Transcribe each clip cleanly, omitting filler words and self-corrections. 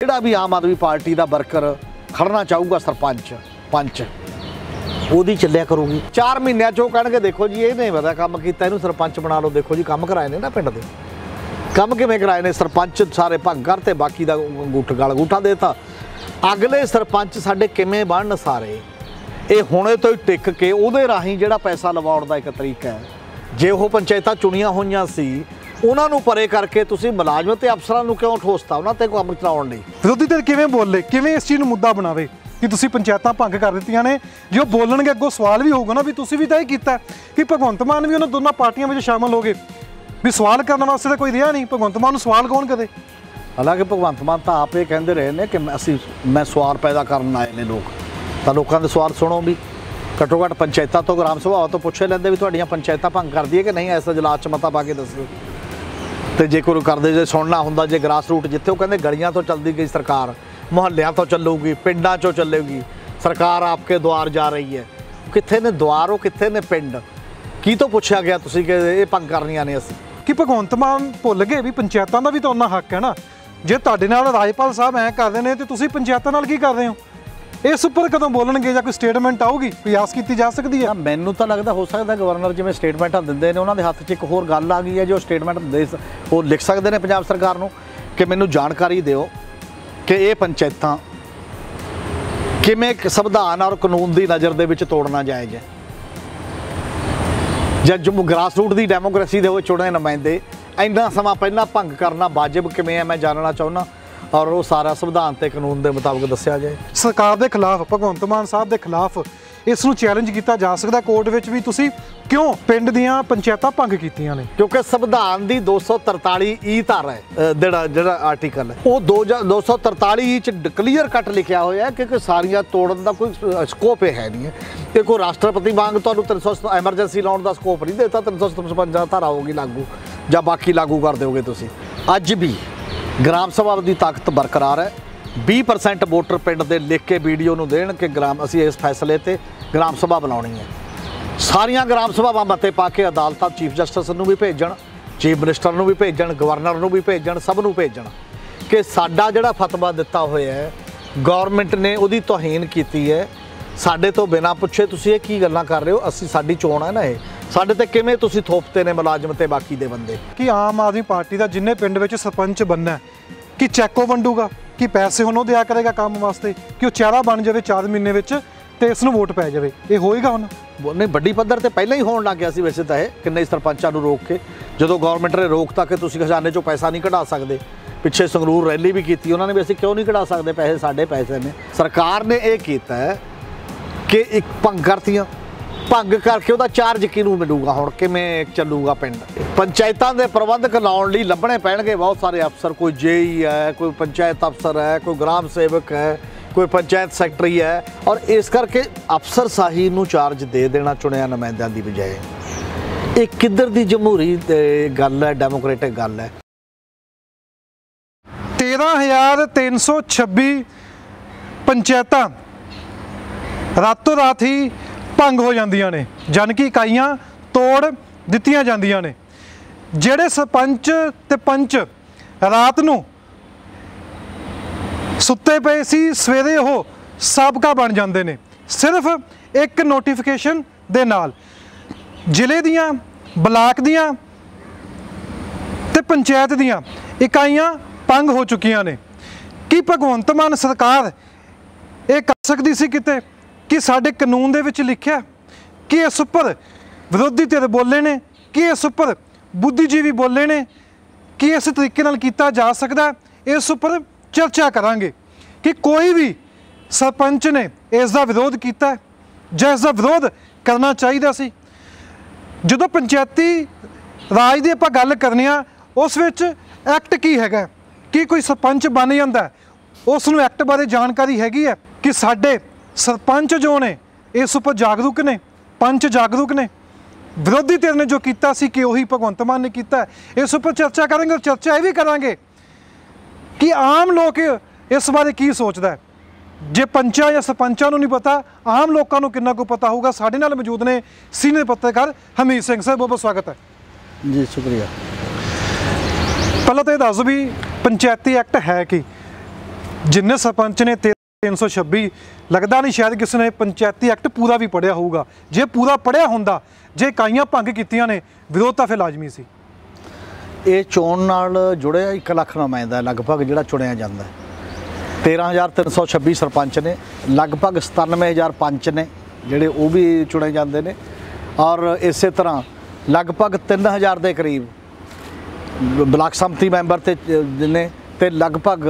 ਜਿਹੜਾ ਵੀ ਆਮ ਆਦਮੀ ਪਾर्टी ਦਾ ਵਰਕਰ ਖੜਨਾ ਚਾਹੂਗਾ ਸਰਪੰਚ ਪੰਚ ਉਹਦੀ ਚੱਲਿਆ ਕਰੂਗੀ। 4 ਮਹੀਨਿਆਂ 'ਚ ਉਹ ਕਹਿਣਗੇ ਦੇਖੋ ਜੀ ਇਹ ਨਹੀਂ ਪਤਾ ਕੰਮ ਕੀਤਾ, ਇਹਨੂੰ ਸਰਪੰਚ ਬਣਾ ਲਓ। ਦੇਖੋ ਜੀ ਕੰਮ ਕਰਾਏ ਨੇ ਨਾ ਪਿੰਡ ਦੇ, ਕੰਮ ਕਿਵੇਂ ਕਰਾਏ ਨੇ? ਸਰਪੰਚ ਸਾਰੇ ਭੰਗ ਕਰਤੇ, ਬਾਕੀ ਦਾ ਗੂਠਾ ਦੇਤਾ। ਅਗਲੇ ਸਰਪੰਚ ਸਾਡੇ ਕਿਵੇਂ ਬਣਨ ਸਾਰੇ? ਇਹ ਹੁਣੇ ਤੋਂ ਹੀ ਟਿਕ ਕੇ ਉਹਦੇ ਰਾਹੀਂ ਜਿਹੜਾ ਪੈਸਾ ਲਵਾਉਣ ਦਾ ਇੱਕ ਤਰੀਕਾ ਹੈ। ਜੇ ਉਹ ਪੰਚਾਇਤਾਂ ਚੁਣੀਆਂ ਹੋਈਆਂ ਸੀ ਉਹਨਾਂ ਨੂੰ ਪਰੇ ਕਰਕੇ ਤੁਸੀਂ ਮੁਲਾਜ਼ਮ ਤੇ ਅਫਸਰਾਂ ਨੂੰ ਕਿਉਂ ਠੋਸਤਾ ਉਹਨਾਂ ਤੇ ਕੰਮ ਚਲਾਉਣ ਲਈ? ਵਿਰੋਧੀ ਧਿਰ ਕਿਵੇਂ ਬੋਲੇ, ਕਿਵੇਂ ਇਸ ਚੀਜ਼ ਨੂੰ ਮੁੱਦਾ ਬਣਾਵੇ ਕਿ ਤੁਸੀਂ ਪੰਚਾਇਤਾਂ ਭੰਗ ਕਰ ਦਿੱਤੀਆਂ ਨੇ? ਜੇ ਉਹ ਬੋਲਣਗੇ ਅੱਗੋਂ ਸਵਾਲ ਵੀ ਹੋਊਗਾ ਨਾ ਵੀ ਤੁਸੀਂ ਵੀ ਤਾਂ ਇਹ ਕੀਤਾ ਕਿ ਭਗਵੰਤ ਮਾਨ ਵੀ ਉਹਨਾਂ ਦੋਨਾਂ ਪਾਰਟੀਆਂ ਵਿੱਚ ਸ਼ਾਮਲ ਹੋ ਗਏ, ਵੀ ਸਵਾਲ ਕਰਨ ਵਾਸਤੇ ਤਾਂ ਕੋਈ ਰਿਹਾ ਨਹੀਂ। ਭਗਵੰਤ ਮਾਨ ਨੂੰ ਸਵਾਲ ਕੌਣ ਕਰੇ? ਹਾਲਾਂਕਿ ਭਗਵੰਤ ਮਾਨ ਤਾਂ ਆਪ ਇਹ ਕਹਿੰਦੇ ਰਹੇ ਨੇ ਕਿ ਮੈਂ ਸਵਾਲ ਪੈਦਾ ਕਰਨ ਆਏ ਨੇ ਲੋਕ, ਤਾਂ ਲੋਕਾਂ ਦੇ ਸਵਾਲ ਸੁਣੋ ਵੀ। ਘੱਟੋ ਘੱਟ ਪੰਚਾਇਤਾਂ ਤੋਂ ਗ੍ਰਾਮ ਸਭਾ ਤੋਂ ਪੁੱਛੇ ਲੈਂਦੇ ਵੀ ਤੁਹਾਡੀਆਂ ਪੰਚਾਇਤਾਂ ਭੰਗ ਕਰਦੀ ਹੈ ਕਿ ਨਹੀਂ, ਇਸ ਇਜਲਾਸ 'ਚ ਮਤਾ ਪਾ ਕੇ ਦੱਸੋ। ਤੇ ਜੇ ਕੋਈ ਕਰਦੇ, ਜੇ ਸੁਣਨਾ ਹੁੰਦਾ, ਜੇ ਗ੍ਰਾਸ ਰੂਟ ਜਿੱਥੇ ਉਹ ਕਹਿੰਦੇ ਗਲੀਆਂ ਤੋਂ ਚੱਲਦੀ ਗਈ ਸਰਕਾਰ, ਮੁਹੱਲਿਆਂ ਤੋਂ ਚੱਲੂਗੀ, ਪਿੰਡਾਂ 'ਚੋਂ ਚੱਲੇਗੀ ਸਰਕਾਰ, ਆਪਕੇ ਦੁਆਰ ਜਾ ਰਹੀ ਹੈ। ਕਿੱਥੇ ਨੇ ਦੁਆਰ, ਉਹ ਕਿੱਥੇ ਨੇ ਪਿੰਡ? ਕੀ ਤੋਂ ਪੁੱਛਿਆ ਗਿਆ ਤੁਸੀਂ ਕਿ ਇਹ ਭੰਗ ਕਰਨੀਆਂ ਨੇ ਅਸੀਂ? ਕਿ ਭਗਵੰਤ ਮਾਨ ਭੁੱਲ ਗਏ ਵੀ ਪੰਚਾਇਤਾਂ ਦਾ ਵੀ ਤਾਂ ਉਹਨਾਂ ਹੱਕ ਹੈ ਨਾ। ਜੇ ਤੁਹਾਡੇ ਨਾਲ ਰਾਜਪਾਲ ਸਾਹਿਬ ਐਂ ਕਰਦੇ ਨੇ ਤੇ ਤੁਸੀਂ ਪੰਚਾਇਤਾਂ ਨਾਲ ਕੀ ਕਰ ਰਹੇ ਹੋ? ਇਸ ਉੱਪਰ ਕਦੋਂ ਬੋਲਣਗੇ ਜਾਂ ਕੋਈ ਸਟੇਟਮੈਂਟ ਆਊਗੀ, ਕੋਈ ਆਸ ਕੀਤੀ ਜਾ ਸਕਦੀ ਹੈ? ਮੈਨੂੰ ਤਾਂ ਲੱਗਦਾ ਹੋ ਸਕਦਾ ਗਵਰਨਰ ਜਿਵੇਂ ਸਟੇਟਮੈਂਟਾਂ ਦਿੰਦੇ ਨੇ, ਉਹਨਾਂ ਦੇ ਹੱਥ 'ਚ ਇੱਕ ਹੋਰ ਗੱਲ ਆ ਗਈ ਹੈ ਜੋ ਸਟੇਟਮੈਂਟ ਉਹ ਲਿਖ ਸਕਦੇ ਨੇ ਪੰਜਾਬ ਸਰਕਾਰ ਨੂੰ ਕਿ ਮੈਨੂੰ ਜਾਣਕਾਰੀ ਦਿਓ ਕਿ ਇਹ ਪੰਚਾਇਤਾਂ ਕਿਵੇਂ ਸੰਵਿਧਾਨ ਔਰ ਕਾਨੂੰਨ ਦੀ ਨਜ਼ਰ ਦੇ ਵਿੱਚ ਤੋੜਨਾ ਜਾਇਜ਼ ਹੈ, ਜਾਂ ਜੋ ਗ੍ਰਾਸ ਰੂਟ ਦੀ ਡੈਮੋਕ੍ਰੇਸੀ ਦੇ ਉਹ ਚੁਣੇ ਨੁਮਾਇੰਦੇ ਇੰਨਾ ਸਮਾਂ ਪਹਿਲਾਂ ਭੰਗ ਕਰਨਾ ਵਾਜਬ ਕਿਵੇਂ ਹੈ, ਮੈਂ ਜਾਣਨਾ ਚਾਹੁੰਦਾ। ਔਰ ਉਹ ਸਾਰਾ ਸੰਵਿਧਾਨ ਤੇ ਕਾਨੂੰਨ ਦੇ ਮੁਤਾਬਕ ਦੱਸਿਆ ਜਾਏ। ਸਰਕਾਰ ਦੇ ਖਿਲਾਫ, ਭਗਵੰਤ ਮਾਨ ਸਾਹਿਬ ਦੇ ਖਿਲਾਫ ਇਸ ਨੂੰ ਚੈਲੰਜ ਕੀਤਾ ਜਾ ਸਕਦਾ ਕੋਰਟ ਵਿੱਚ ਵੀ, ਤੁਸੀਂ ਕਿਉਂ ਪਿੰਡ ਦੀਆਂ ਪੰਚਾਇਤਾਂ ਭੰਗ ਕੀਤੀਆਂ ਨੇ? ਕਿਉਂਕਿ ਸੰਵਿਧਾਨ ਦੀ 243 ਧਾਰਾ ਹੈ, ਜਿਹੜਾ ਆਰਟੀਕਲ ਹੈ ਉਹ 243 ਚ ਕਲੀਅਰ ਕੱਟ ਲਿਖਿਆ ਹੋਇਆ ਕਿ ਸਾਰੀਆਂ ਤੋੜਨ ਦਾ ਕੋਈ ਸਕੋਪ ਹੈ ਨਹੀਂ ਹੈ। ਕਿ ਕੋਈ ਰਾਸ਼ਟਰਪਤੀ ਵਾਂਗ ਤੁਹਾਨੂੰ 300 ਐਮਰਜੈਂਸੀ ਲਾਉਣ ਦਾ ਸਕੋਪ ਨਹੀਂ ਦਿੱਤਾ। 355 ਧਾਰਾ ਹੋਗੀ ਲਾਗੂ, ਜਾਂ ਬਾਕੀ ਲਾਗੂ ਕਰ ਦਿਓਗੇ ਤੁਸੀਂ। ਅੱਜ ਵੀ ਗ੍ਰਾਮ ਸਭਾ ਦੀ ਤਾਕਤ ਬਰਕਰਾਰ ਹੈ। 20% ਵੋਟਰ ਪਿੰਡ ਦੇ ਲਿਖ ਕੇ ਵੀਡੀਓ ਨੂੰ ਦੇਣ ਕਿ ਅਸੀਂ ਇਸ ਫੈਸਲੇ ਤੇ ਗ੍ਰਾਮ ਸਭਾ ਬਣਾਉਣੀ ਹੈ। ਸਾਰੀਆਂ ਗ੍ਰਾਮ ਸਭਾਵਾਂ ਮਤੇ ਪਾ ਕੇ ਅਦਾਲਤਾਂ ਚੀਫ ਜਸਟਿਸ ਨੂੰ ਵੀ ਭੇਜਣ, ਚੀਫ ਮਿਨਿਸਟਰ ਨੂੰ ਵੀ ਭੇਜਣ, ਗਵਰਨਰ ਨੂੰ ਵੀ ਭੇਜਣ, ਸਭ ਨੂੰ ਭੇਜਣ ਕਿ ਸਾਡਾ ਜਿਹੜਾ ਫਤਵਾ ਦਿੱਤਾ ਹੋਇਆ ਹੈ ਗਵਰਨਮੈਂਟ ਨੇ ਉਹਦੀ ਤੋਹੀਨ ਕੀਤੀ ਹੈ। ਸਾਡੇ ਤੋਂ ਬਿਨਾਂ ਪੁੱਛੇ ਤੁਸੀਂ ਇਹ ਕੀ ਗੱਲਾਂ ਕਰ ਰਹੇ ਹੋ? ਅਸੀਂ ਸਾਡੀ ਚੋਣ ਹੈ ਨਾ, ਇਹ ਸਾਡੇ ਤੇ ਕਿਵੇਂ ਤੁਸੀਂ ਥੋਪਤੇ ਨੇ ਮੁਲਾਜ਼ਮ ਤੇ ਬਾਕੀ ਦੇ ਬੰਦੇ? ਕਿ ਆਮ ਆਦਮੀ ਪਾਰਟੀ ਦਾ ਜਿੰਨੇ ਪਿੰਡ ਵਿੱਚ ਸਰਪੰਚ ਬਣਨਾ ਕਿ ਚੈੱਕੋ ਵੰਡੂਗਾ, ਕਿ ਪੈਸੇ ਹੁਣ ਉਹ ਦਿਆ ਕਰੇਗਾ ਕੰਮ ਵਾਸਤੇ, ਕਿ ਉਹ ਚਿਹਰਾ ਬਣ ਜਾਵੇ 4 ਮਹੀਨੇ ਵਿੱਚ ਤੇ ਇਸ ਨੂੰ ਵੋਟ ਪੈ ਜਾਵੇ, ਇਹ ਹੋਏਗਾ ਹੁਣ? ਨਹੀਂ, ਵੱਡੀ ਪੱਧਰ ਤੇ ਪਹਿਲਾਂ ਹੀ ਹੋਣ ਲੱਗ ਗਿਆ ਸੀ ਵੈਸੇ ਤਾਂ ਇਹ, ਕਿੰਨੇ ਸਰਪੰਚਾਂ ਨੂੰ ਰੋਕ ਕੇ, ਜਦੋਂ ਗਵਰਨਮੈਂਟ ਨੇ ਰੋਕਤਾ ਕਿ ਤੁਸੀਂ ਖਜ਼ਾਨੇ 'ਚੋਂ ਪੈਸਾ ਨਹੀਂ ਕਢਾ ਸਕਦੇ। ਪਿੱਛੇ ਸੰਗਰੂਰ ਰੈਲੀ ਵੀ ਕੀਤੀ ਉਹਨਾਂ ਨੇ ਵੀ, ਅਸੀਂ ਕਿਉਂ ਨਹੀਂ ਕਢਾ ਸਕਦੇ ਪੈਸੇ, ਸਾਡੇ ਪੈਸੇ ਨੇ। ਸਰਕਾਰ ਨੇ ਇਹ ਕੀਤਾ ਹੈ ਕਿ ਇੱਕ ਭੰਗ ਕਰਤੀਆਂ, ਭੰਗ ਕਰਕੇ ਉਹਦਾ ਚਾਰਜ ਕਿਹਨੂੰ ਮਿਲੂਗਾ? ਹੁਣ ਕਿਵੇਂ ਚੱਲੂਗਾ ਪਿੰਡ? ਪੰਚਾਇਤਾਂ ਦੇ ਪ੍ਰਬੰਧਕ ਲਾਉਣ ਲਈ ਲੱਭਣੇ ਪੈਣਗੇ ਬਹੁਤ ਸਾਰੇ ਅਫਸਰ, ਕੋਈ ਜੇਈ ਹੈ, ਕੋਈ ਪੰਚਾਇਤ ਅਫਸਰ ਹੈ, ਕੋਈ ਗ੍ਰਾਮ ਸੇਵਕ ਹੈ, ਕੋਈ ਪੰਚਾਇਤ ਸੈਕਟਰੀ ਹੈ। ਔਰ ਇਸ ਕਰਕੇ ਅਫਸਰ ਸਾਹੀ ਨੂੰ ਚਾਰਜ ਦੇ ਦੇਣਾ ਚੁਣਿਆ ਨੁਮਾਇੰਦਿਆਂ ਦੀ ਬਜਾਏ, ਇਹ ਕਿੱਧਰ ਦੀ ਜਮਹੂਰੀ ਗੱਲ ਹੈ, ਡੈਮੋਕ੍ਰੇਟਿਕ ਗੱਲ ਹੈ? 13,326 ਪੰਚਾਇਤਾਂ ਰਾਤੋਂ ਰਾਤ ਹੀ ਭੰਗ ਹੋ ਜਾਂਦੀਆਂ ਨੇ, ਜਾਣੀ ਕਿ ਇਕਾਈਆਂ ਤੋੜ ਦਿੱਤੀਆਂ ਜਾਂਦੀਆਂ ਨੇ। ਜਿਹੜੇ ਸਰਪੰਚ ਤੇ ਪੰਚ ਰਾਤ ਨੂੰ ਸੁੱਤੇ ਪਏ ਸੀ, ਸਵੇਰੇ ਉਹ ਸਾਬਕਾ ਬਣ ਜਾਂਦੇ ਨੇ ਸਿਰਫ ਇੱਕ ਨੋਟੀਫਿਕੇਸ਼ਨ ਦੇ ਨਾਲ। ਜ਼ਿਲ੍ਹੇ ਦੀਆਂ, ਬਲਾਕ ਦੀਆਂ ਤੇ ਪੰਚਾਇਤ ਦੀਆਂ ਇਕਾਈਆਂ ਭੰਗ ਹੋ ਚੁੱਕੀਆਂ ਨੇ। ਕੀ ਭਗਵੰਤ ਮਾਨ ਸਰਕਾਰ ਇਹ ਕਰ ਸਕਦੀ ਸੀ ਕਿਤੇ ਕਿ ਸਾਡੇ ਕਾਨੂੰਨ ਦੇ ਵਿੱਚ ਲਿਖਿਆ ਕਿ ਇਸ ਉੱਪਰ ਵਿਰੋਧੀ ਧਿਰ ਬੋਲੇ ਨੇ, ਕਿ ਇਸ ਉੱਪਰ ਬੁੱਧੀਜੀਵੀ ਬੋਲੇ ਨੇ, ਕਿ ਇਸ ਤਰੀਕੇ ਨਾਲ ਕੀਤਾ ਜਾ ਸਕਦਾ, ਇਸ ਉੱਪਰ ਚਰਚਾ ਕਰਾਂਗੇ ਕਿ ਕੋਈ ਵੀ ਸਰਪੰਚ ਨੇ ਇਸ ਦਾ ਵਿਰੋਧ ਕੀਤਾ ਜਾਂ ਇਸ ਦਾ ਵਿਰੋਧ ਕਰਨਾ ਚਾਹੀਦਾ ਸੀ? ਜਦੋਂ ਪੰਚਾਇਤੀ ਰਾਜ ਦੀ ਆਪਾਂ ਗੱਲ ਕਰਨੀ ਆ, ਉਸ ਵਿੱਚ ਐਕਟ ਕੀ ਹੈਗਾ? ਕਿ ਕੋਈ ਸਰਪੰਚ ਬਣ ਜਾਂਦਾ ਉਸ ਨੂੰ ਐਕਟ ਬਾਰੇ ਜਾਣਕਾਰੀ ਹੈਗੀ ਹੈ ਕਿ ਸਾਡੇ ਸਰਪੰਚ ਜੋ ਨੇ ਇਸ ਉੱਪਰ ਜਾਗਰੂਕ ਨੇ, ਪੰਚ ਜਾਗਰੂਕ ਨੇ? ਵਿਰੋਧੀ ਧਿਰ ਨੇ ਜੋ ਕੀਤਾ ਸੀ ਕਿ ਉਹੀ ਭਗਵੰਤ ਮਾਨ ਨੇ ਕੀਤਾ। ਇਸ ਉੱਪਰ ਚਰਚਾ ਕਰਾਂਗੇ। ਚਰਚਾ ਇਹ ਵੀ ਕਰਾਂਗੇ ਕਿ ਆਮ ਲੋਕ ਇਸ ਬਾਰੇ ਕੀ ਸੋਚਦਾ ਹੈ। ਜੇ ਪੰਚਾਂ ਜਾਂ ਸਰਪੰਚਾਂ ਨੂੰ ਨਹੀਂ ਪਤਾ, ਆਮ ਲੋਕਾਂ ਨੂੰ ਕਿੰਨਾ ਕੁ ਪਤਾ ਹੋਊਗਾ? ਸਾਡੇ ਨਾਲ ਮੌਜੂਦ ਨੇ ਸੀਨੀਅਰ ਪੱਤਰਕਾਰ ਹਮੀਦ ਸਿੰਘ ਸਾਹਿਬ, ਬਹੁਤ ਬਹੁਤ ਸਵਾਗਤ ਹੈ ਜੀ। ਸ਼ੁਕਰੀਆ। ਪਹਿਲਾਂ ਤਾਂ ਇਹ ਦੱਸ ਦਿਓ ਵੀ ਪੰਚਾਇਤੀ ਐਕਟ ਹੈ ਕੀ? जिन्ने सरपंच ने 326 लगता नहीं शायद किसी ने पंचायती एक्ट पूरा भी पढ़िया होगा। जे पूरा पढ़िया होंदा, जे इकाइयां भंग कीतियां ने, विरोध तां फिर लाजमी सी। ਇਹ ਚੋਣ ਨਾਲ ਜੁੜਿਆ 1 ਲੱਖ ਨੁਮਾਇੰਦਾ ਲਗਭਗ ਜਿਹੜਾ ਚੁਣਿਆ ਜਾਂਦਾ। 13,326 ਸਰਪੰਚ ਨੇ, ਲਗਭਗ 97,000 ਪੰਚ ਨੇ ਜਿਹੜੇ ਉਹ ਵੀ ਚੁਣੇ ਜਾਂਦੇ ਨੇ, ਔਰ ਇਸੇ ਤਰ੍ਹਾਂ ਲਗਭਗ 3,000 ਦੇ ਕਰੀਬ ਬਲਾਕ ਸੰਮਤੀ ਮੈਂਬਰ ਤੇ ਨੇ, ਤੇ ਲਗਭਗ